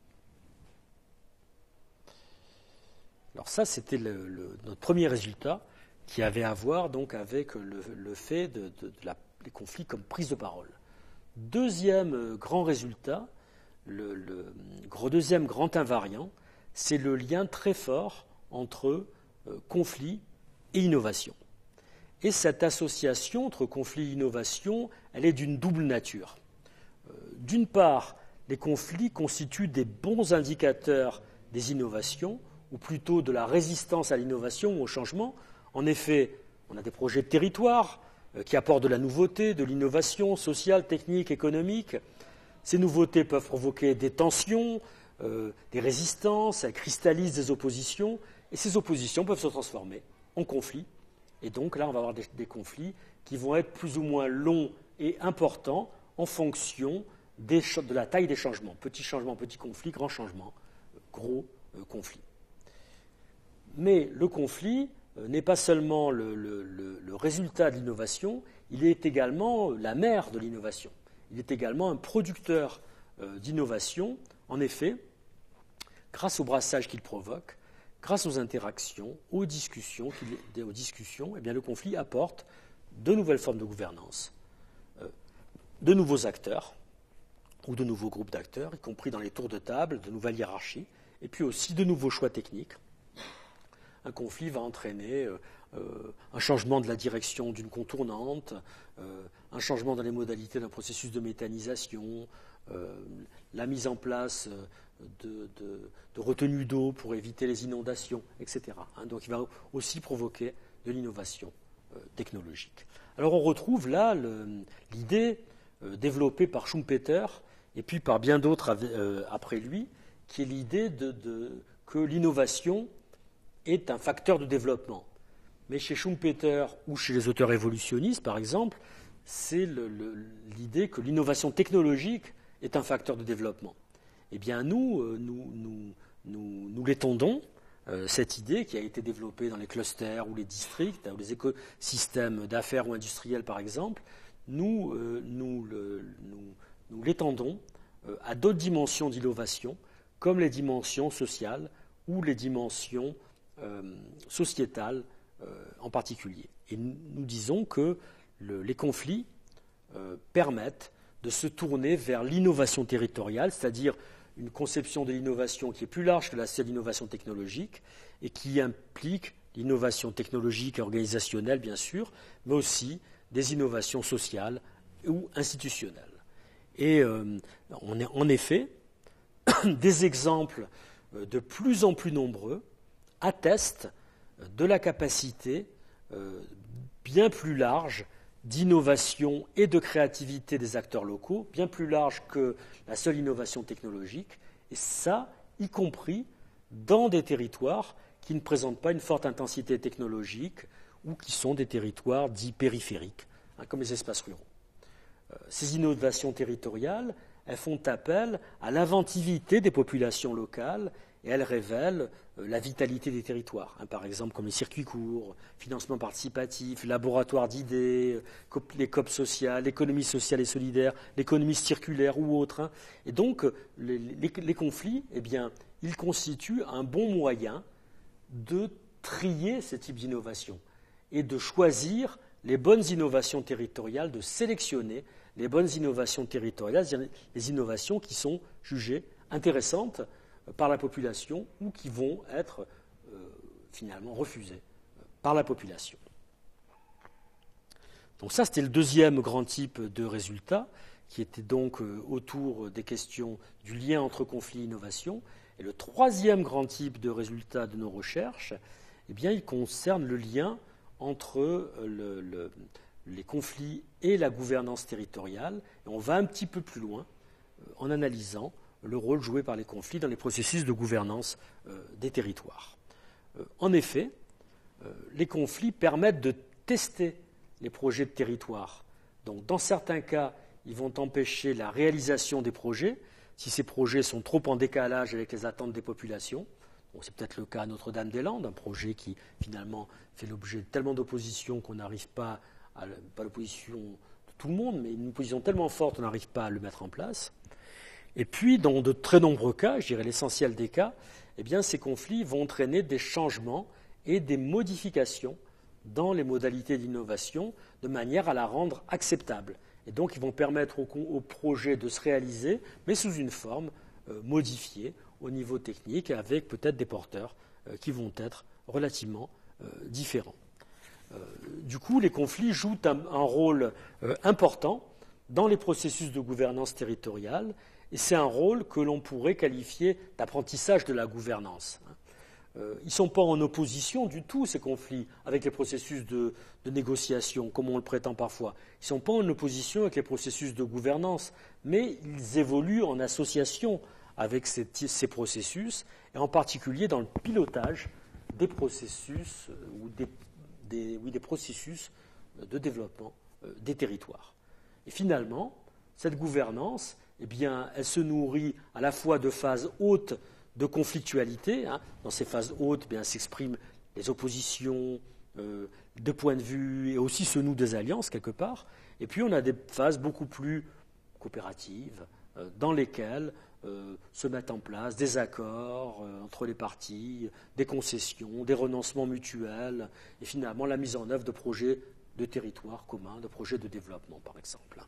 Alors ça, c'était le, le, notre premier résultat qui avait à voir donc avec le, le fait de, de, de la, les conflits comme prise de parole. Deuxième grand résultat, le, le deuxième grand invariant, c'est le lien très fort entre euh, conflit et innovation. Et cette association entre conflit et innovation, elle est d'une double nature. Euh, d'une part, les conflits constituent des bons indicateurs des innovations, ou plutôt de la résistance à l'innovation ou au changement. En effet, on a des projets de territoire euh, qui apportent de la nouveauté, de l'innovation sociale, technique, économique. Ces nouveautés peuvent provoquer des tensions, euh, des résistances, elles cristallisent des oppositions, et ces oppositions peuvent se transformer en conflits. Et donc là, on va avoir des, des conflits qui vont être plus ou moins longs et importants en fonction des, de la taille des changements. Petits changements, petits conflits, grands changements, gros euh, conflits. Mais le conflit euh, n'est pas seulement le, le, le, le résultat de l'innovation, il est également la mère de l'innovation. Il est également un producteur euh, d'innovation. En effet, grâce au brassage qu'il provoque, grâce aux interactions, aux discussions, qu'il, aux discussions, eh bien, le conflit apporte de nouvelles formes de gouvernance, euh, de nouveaux acteurs ou de nouveaux groupes d'acteurs, y compris dans les tours de table, de nouvelles hiérarchies, et puis aussi de nouveaux choix techniques. Un conflit va entraîner euh, euh, un changement de la direction d'une contournante, euh, un changement dans les modalités d'un processus de méthanisation, euh, la mise en place de, de, de retenues d'eau pour éviter les inondations, et cetera. Hein, donc il va aussi provoquer de l'innovation euh, technologique. Alors on retrouve là le, l'idée euh, développée par Schumpeter et puis par bien d'autres av- euh, après lui, qui est l'idée de, de, que l'innovation est un facteur de développement. Mais chez Schumpeter ou chez les auteurs évolutionnistes, par exemple, c'est l'idée que l'innovation technologique est un facteur de développement. Eh bien, nous, nous, nous, nous, nous l'étendons, euh, cette idée qui a été développée dans les clusters ou les districts, ou les écosystèmes d'affaires ou industriels, par exemple, nous, euh, nous, le, nous, nous l'étendons euh, à d'autres dimensions d'innovation, comme les dimensions sociales ou les dimensions euh, sociétales euh, en particulier. Et nous, nous disons que le, les conflits euh, permettent de se tourner vers l'innovation territoriale, c'est-à-dire une conception de l'innovation qui est plus large que la seule innovation technologique et qui implique l'innovation technologique et organisationnelle, bien sûr, mais aussi des innovations sociales ou institutionnelles. Et euh, on est, en effet, des exemples de plus en plus nombreux attestent de la capacité euh, bien plus large d'innovation et de créativité des acteurs locaux, bien plus large que la seule innovation technologique, et ça, y compris dans des territoires qui ne présentent pas une forte intensité technologique ou qui sont des territoires dits périphériques, hein, comme les espaces ruraux. Euh, ces innovations territoriales, elles font appel à l'inventivité des populations locales et elles révèlent euh, la vitalité des territoires, hein, par exemple comme les circuits courts, financement participatif, laboratoire d'idées, euh, les C O P sociales, l'économie sociale et solidaire, l'économie circulaire ou autre. Hein. Et donc, euh, les, les, les conflits, eh bien, ils constituent un bon moyen de trier ce type d'innovation et de choisir les bonnes innovations territoriales, de sélectionner les bonnes innovations territoriales, c'est-à-dire les innovations qui sont jugées intéressantes par la population ou qui vont être euh, finalement refusées par la population. Donc ça, c'était le deuxième grand type de résultat, qui était donc euh, autour des questions du lien entre conflit et innovation. Et le troisième grand type de résultat de nos recherches, eh bien, il concerne le lien entre euh, le, le, les conflits et la gouvernance territoriale. Et on va un petit peu plus loin euh, en analysant le rôle joué par les conflits dans les processus de gouvernance euh, des territoires. Euh, en effet, euh, les conflits permettent de tester les projets de territoire. Donc, dans certains cas, ils vont empêcher la réalisation des projets si ces projets sont trop en décalage avec les attentes des populations. Bon, c'est peut-être le cas à Notre-Dame-des-Landes, un projet qui finalement fait l'objet de tellement d'opposition qu'on n'arrive pas à pas l'opposition de tout le monde, mais une opposition tellement forte qu'on n'arrive pas à le mettre en place. Et puis, dans de très nombreux cas, je dirais l'essentiel des cas, eh bien, ces conflits vont entraîner des changements et des modifications dans les modalités d'innovation de manière à la rendre acceptable. Et donc, ils vont permettre au, au projet de se réaliser, mais sous une forme euh, modifiée au niveau technique, avec peut-être des porteurs euh, qui vont être relativement euh, différents. Euh, du coup, les conflits jouent un, un rôle euh, important dans les processus de gouvernance territoriale, et c'est un rôle que l'on pourrait qualifier d'apprentissage de la gouvernance. Euh, ils ne sont pas en opposition du tout, ces conflits, avec les processus de, de négociation, comme on le prétend parfois. Ils ne sont pas en opposition avec les processus de gouvernance, mais ils évoluent en association avec ces, ces processus, et en particulier dans le pilotage des processus, euh, ou des, des, oui, des processus de développement euh, des territoires. Et finalement, cette gouvernance, eh bien, elle se nourrit à la fois de phases hautes de conflictualité. Hein. Dans ces phases hautes, eh bien, s'expriment les oppositions, euh, de points de vue, et aussi se nouent des alliances quelque part. Et puis on a des phases beaucoup plus coopératives, euh, dans lesquelles euh, se mettent en place des accords euh, entre les parties, des concessions, des renoncements mutuels, et finalement la mise en œuvre de projets de territoire communs, de projets de développement, par exemple.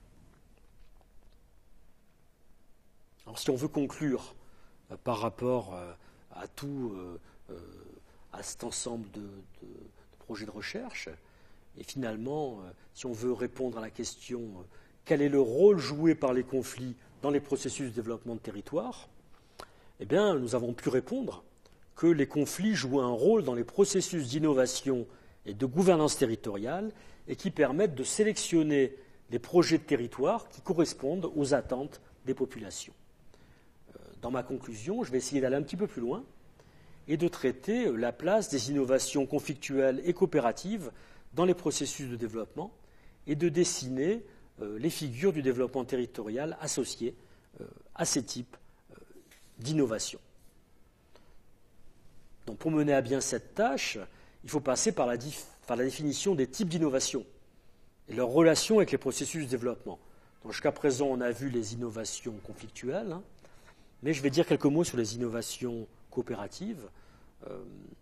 Alors, si on veut conclure euh, par rapport euh, à tout, euh, euh, à cet ensemble de, de, de projets de recherche, et finalement, euh, si on veut répondre à la question euh, quel est le rôle joué par les conflits dans les processus de développement de territoire, eh bien, nous avons pu répondre que les conflits jouent un rôle dans les processus d'innovation et de gouvernance territoriale et qui permettent de sélectionner les projets de territoire qui correspondent aux attentes des populations. Dans ma conclusion, je vais essayer d'aller un petit peu plus loin et de traiter la place des innovations conflictuelles et coopératives dans les processus de développement et de dessiner euh, les figures du développement territorial associées euh, à ces types euh, d'innovations. Donc pour mener à bien cette tâche, il faut passer par la, par la définition des types d'innovation et leur relation avec les processus de développement. Jusqu'à présent, on a vu les innovations conflictuelles, hein, mais je vais dire quelques mots sur les innovations coopératives. Euh,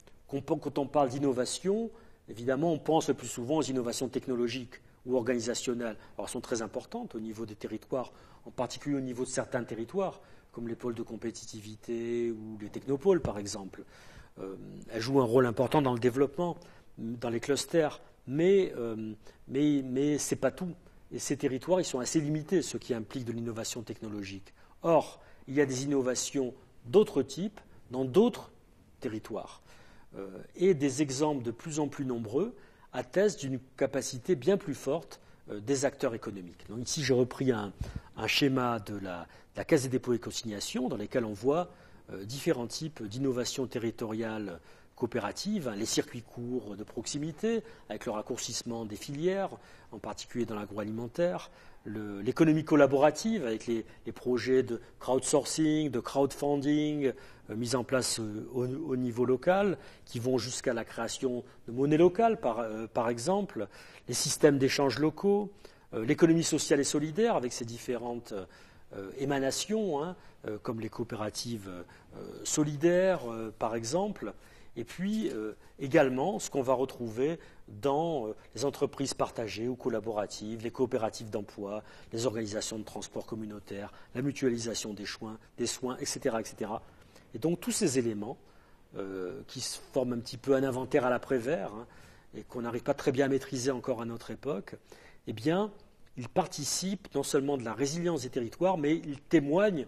quand on parle d'innovation, évidemment, on pense le plus souvent aux innovations technologiques ou organisationnelles. Alors, elles sont très importantes au niveau des territoires, en particulier au niveau de certains territoires, comme les pôles de compétitivité ou les technopoles, par exemple. Euh, elles jouent un rôle important dans le développement, dans les clusters, mais, euh, mais, mais ce n'est pas tout. Et ces territoires, ils sont assez limités, ce qui implique de l'innovation technologique. Or, il y a des innovations d'autres types dans d'autres territoires. Euh, et des exemples de plus en plus nombreux attestent d'une capacité bien plus forte euh, des acteurs économiques. Donc ici, j'ai repris un, un schéma de la, de la Caisse des dépôts et consignations dans lequel on voit euh, différents types d'innovations territoriales coopératives, hein, les circuits courts de proximité, avec le raccourcissement des filières, en particulier dans l'agroalimentaire, le, l'économie collaborative, avec les, les projets de crowdsourcing, de crowdfunding, euh, mis en place euh, au, au niveau local, qui vont jusqu'à la création de monnaie locale, par, euh, par exemple, les systèmes d'échanges locaux, euh, l'économie sociale et solidaire, avec ses différentes euh, émanations, hein, euh, comme les coopératives euh, solidaires, euh, par exemple, et puis euh, également ce qu'on va retrouver dans euh, les entreprises partagées ou collaboratives, les coopératives d'emploi, les organisations de transport communautaire, la mutualisation des soins, des soins et cetera, et cetera. Et donc tous ces éléments euh, qui forment un petit peu un inventaire à l'après-vert, hein, et qu'on n'arrive pas très bien à maîtriser encore à notre époque, eh bien, ils participent non seulement de la résilience des territoires, mais ils témoignent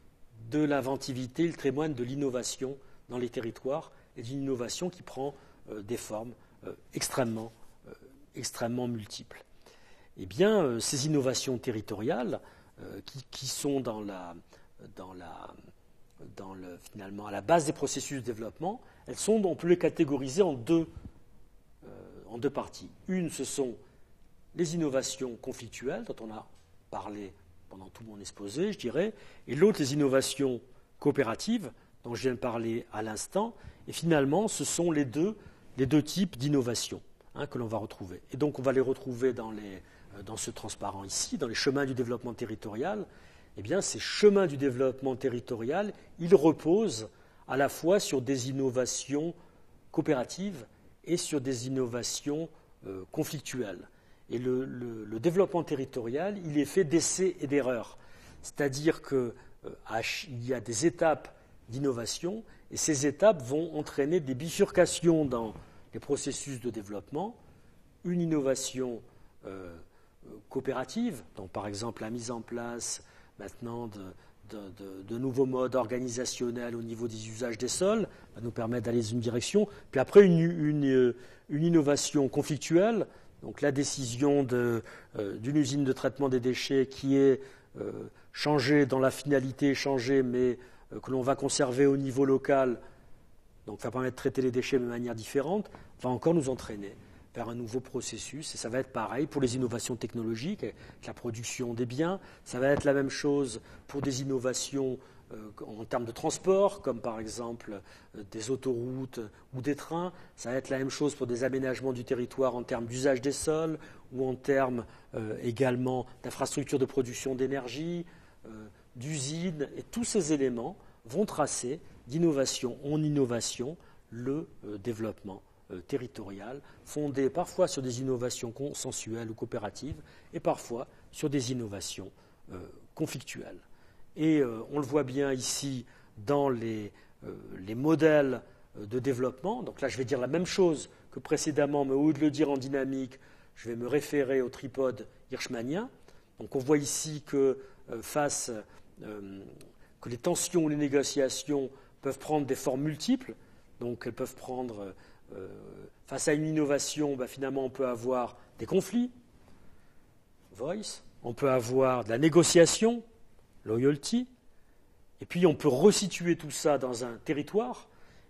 de l'inventivité, ils témoignent de l'innovation dans les territoires, et d'une innovation qui prend euh, des formes euh, extrêmement, euh, extrêmement multiples. Eh bien, euh, ces innovations territoriales, euh, qui, qui sont dans la, dans la, dans le, finalement à la base des processus de développement, elles sont, on peut les catégoriser en deux, euh, en deux parties. Une, ce sont les innovations conflictuelles, dont on a parlé pendant tout mon exposé, je dirais, et l'autre, les innovations coopératives, dont je viens de parler à l'instant. Et finalement, ce sont les deux, les deux types d'innovation hein, que l'on va retrouver. Et donc, on va les retrouver dans, les, dans ce transparent ici, dans les chemins du développement territorial. Eh bien, ces chemins du développement territorial, ils reposent à la fois sur des innovations coopératives et sur des innovations euh, conflictuelles. Et le, le, le développement territorial, il est fait d'essais et d'erreurs. C'est-à-dire qu'il euh, y a des étapes d'innovation, et ces étapes vont entraîner des bifurcations dans les processus de développement, une innovation euh, coopérative, donc par exemple la mise en place maintenant de, de, de, de nouveaux modes organisationnels au niveau des usages des sols, va nous permettre d'aller dans une direction, puis après une, une, une innovation conflictuelle, donc la décision de, euh, d'une usine de traitement des déchets qui est euh, changée dans la finalité, changée, mais que l'on va conserver au niveau local, donc ça va permettre de traiter les déchets de manière différente, va encore nous entraîner vers un nouveau processus. Et ça va être pareil pour les innovations technologiques, avec la production des biens. Ça va être la même chose pour des innovations euh, en termes de transport, comme par exemple euh, des autoroutes ou des trains. Ça va être la même chose pour des aménagements du territoire en termes d'usage des sols ou en termes euh, également d'infrastructures de production d'énergie, euh, d'usines. Et tous ces éléments vont tracer d'innovation en innovation le euh, développement euh, territorial, fondé parfois sur des innovations consensuelles ou coopératives et parfois sur des innovations euh, conflictuelles. Et euh, on le voit bien ici dans les, euh, les modèles de développement. Donc là, je vais dire la même chose que précédemment, mais au lieu de le dire en dynamique, je vais me référer au tripode hirschmanien. Donc on voit ici que euh, face euh, que les tensions ou les négociations peuvent prendre des formes multiples, donc elles peuvent prendre, euh, face à une innovation, ben finalement on peut avoir des conflits, voice, on peut avoir de la négociation, loyalty, et puis on peut resituer tout ça dans un territoire,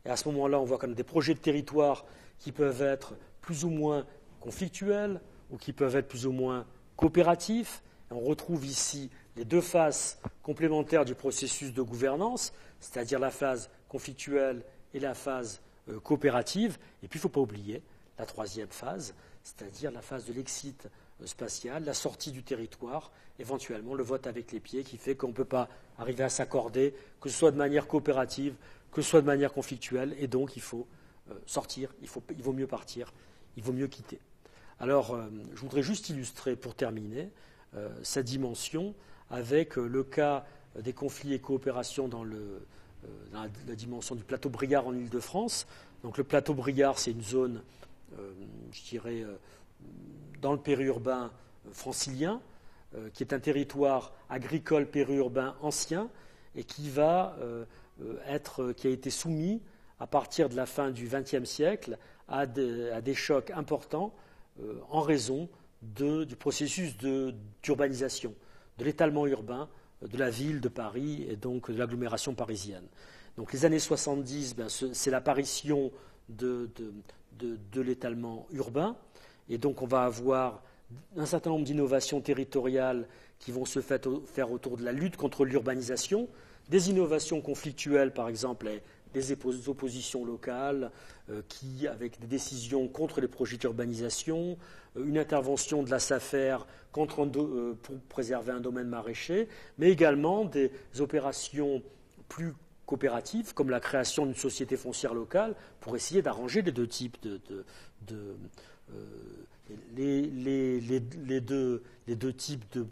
Et à ce moment-là, on voit qu'on a des projets de territoire qui peuvent être plus ou moins conflictuels ou qui peuvent être plus ou moins coopératifs. Et on retrouve ici les deux phases complémentaires du processus de gouvernance, c'est-à-dire la phase conflictuelle et la phase euh, coopérative. Et puis, il ne faut pas oublier la troisième phase, c'est-à-dire la phase de l'exit euh, spatial, la sortie du territoire, éventuellement le vote avec les pieds qui fait qu'on ne peut pas arriver à s'accorder, que ce soit de manière coopérative, que ce soit de manière conflictuelle, et donc il faut euh, sortir, il, faut, il vaut mieux partir, il vaut mieux quitter. Alors, euh, je voudrais juste illustrer, pour terminer, euh, cette dimension avec euh, le cas des conflits et coopérations dans, le, euh, dans la, la dimension du plateau Briard en Île-de-France. Donc, le plateau Briard, c'est une zone, euh, je dirais, euh, dans le périurbain euh, francilien, euh, qui est un territoire agricole périurbain ancien et qui va euh, être, qui a été soumis à partir de la fin du vingtième siècle à des, à des chocs importants euh, en raison de, du processus de, d'urbanisation, de l'étalement urbain de la ville de Paris et donc de l'agglomération parisienne. Donc les années soixante-dix, ben, c'est l'apparition de, de, de, de l'étalement urbain, et donc on va avoir un certain nombre d'innovations territoriales qui vont se faire autour de la lutte contre l'urbanisation, des innovations conflictuelles, par exemple, des oppositions locales euh, qui, avec des décisions contre les projets d'urbanisation, euh, une intervention de la SAFER contre un do, euh, pour préserver un domaine maraîcher, mais également des opérations plus coopératives, comme la création d'une société foncière locale, pour essayer d'arranger les deux types de... de, de euh, les, les, les, les, deux, les deux types de,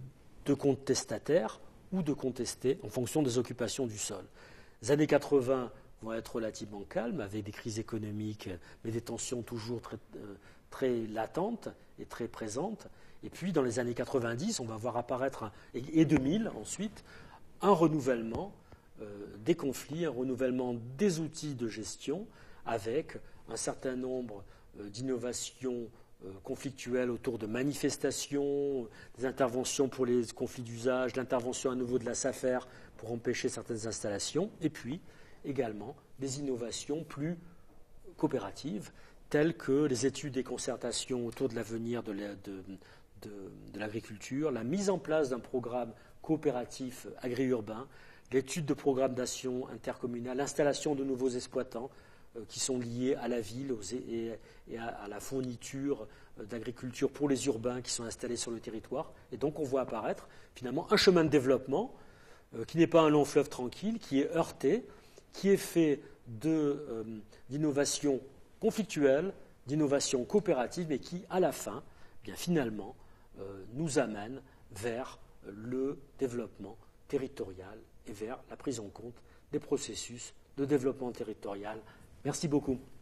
de contestataires ou de contester en fonction des occupations du sol. Les années quatre-vingts vont être relativement calmes, avec des crises économiques, mais des tensions toujours très, euh, très latentes et très présentes. Et puis, dans les années quatre-vingt-dix, on va voir apparaître, un, et, et deux mille ensuite, un renouvellement euh, des conflits, un renouvellement des outils de gestion, avec un certain nombre euh, d'innovations euh, conflictuelles autour de manifestations, des interventions pour les conflits d'usage, l'intervention à nouveau de la SAFER pour empêcher certaines installations, et puis également des innovations plus coopératives, telles que les études et concertations autour de l'avenir de, la, de, de, de l'agriculture, la mise en place d'un programme coopératif agri-urbain, l'étude de programmes d'action intercommunale, l'installation de nouveaux exploitants euh, qui sont liés à la ville aux, et, et à, à la fourniture euh, d'agriculture pour les urbains qui sont installés sur le territoire. Et donc on voit apparaître finalement un chemin de développement euh, qui n'est pas un long fleuve tranquille, qui est heurté, qui est fait de, euh, d'innovation conflictuelle, d'innovation coopérative, mais qui, à la fin, eh bien, finalement, euh, nous amène vers le développement territorial et vers la prise en compte des processus de développement territorial. Merci beaucoup.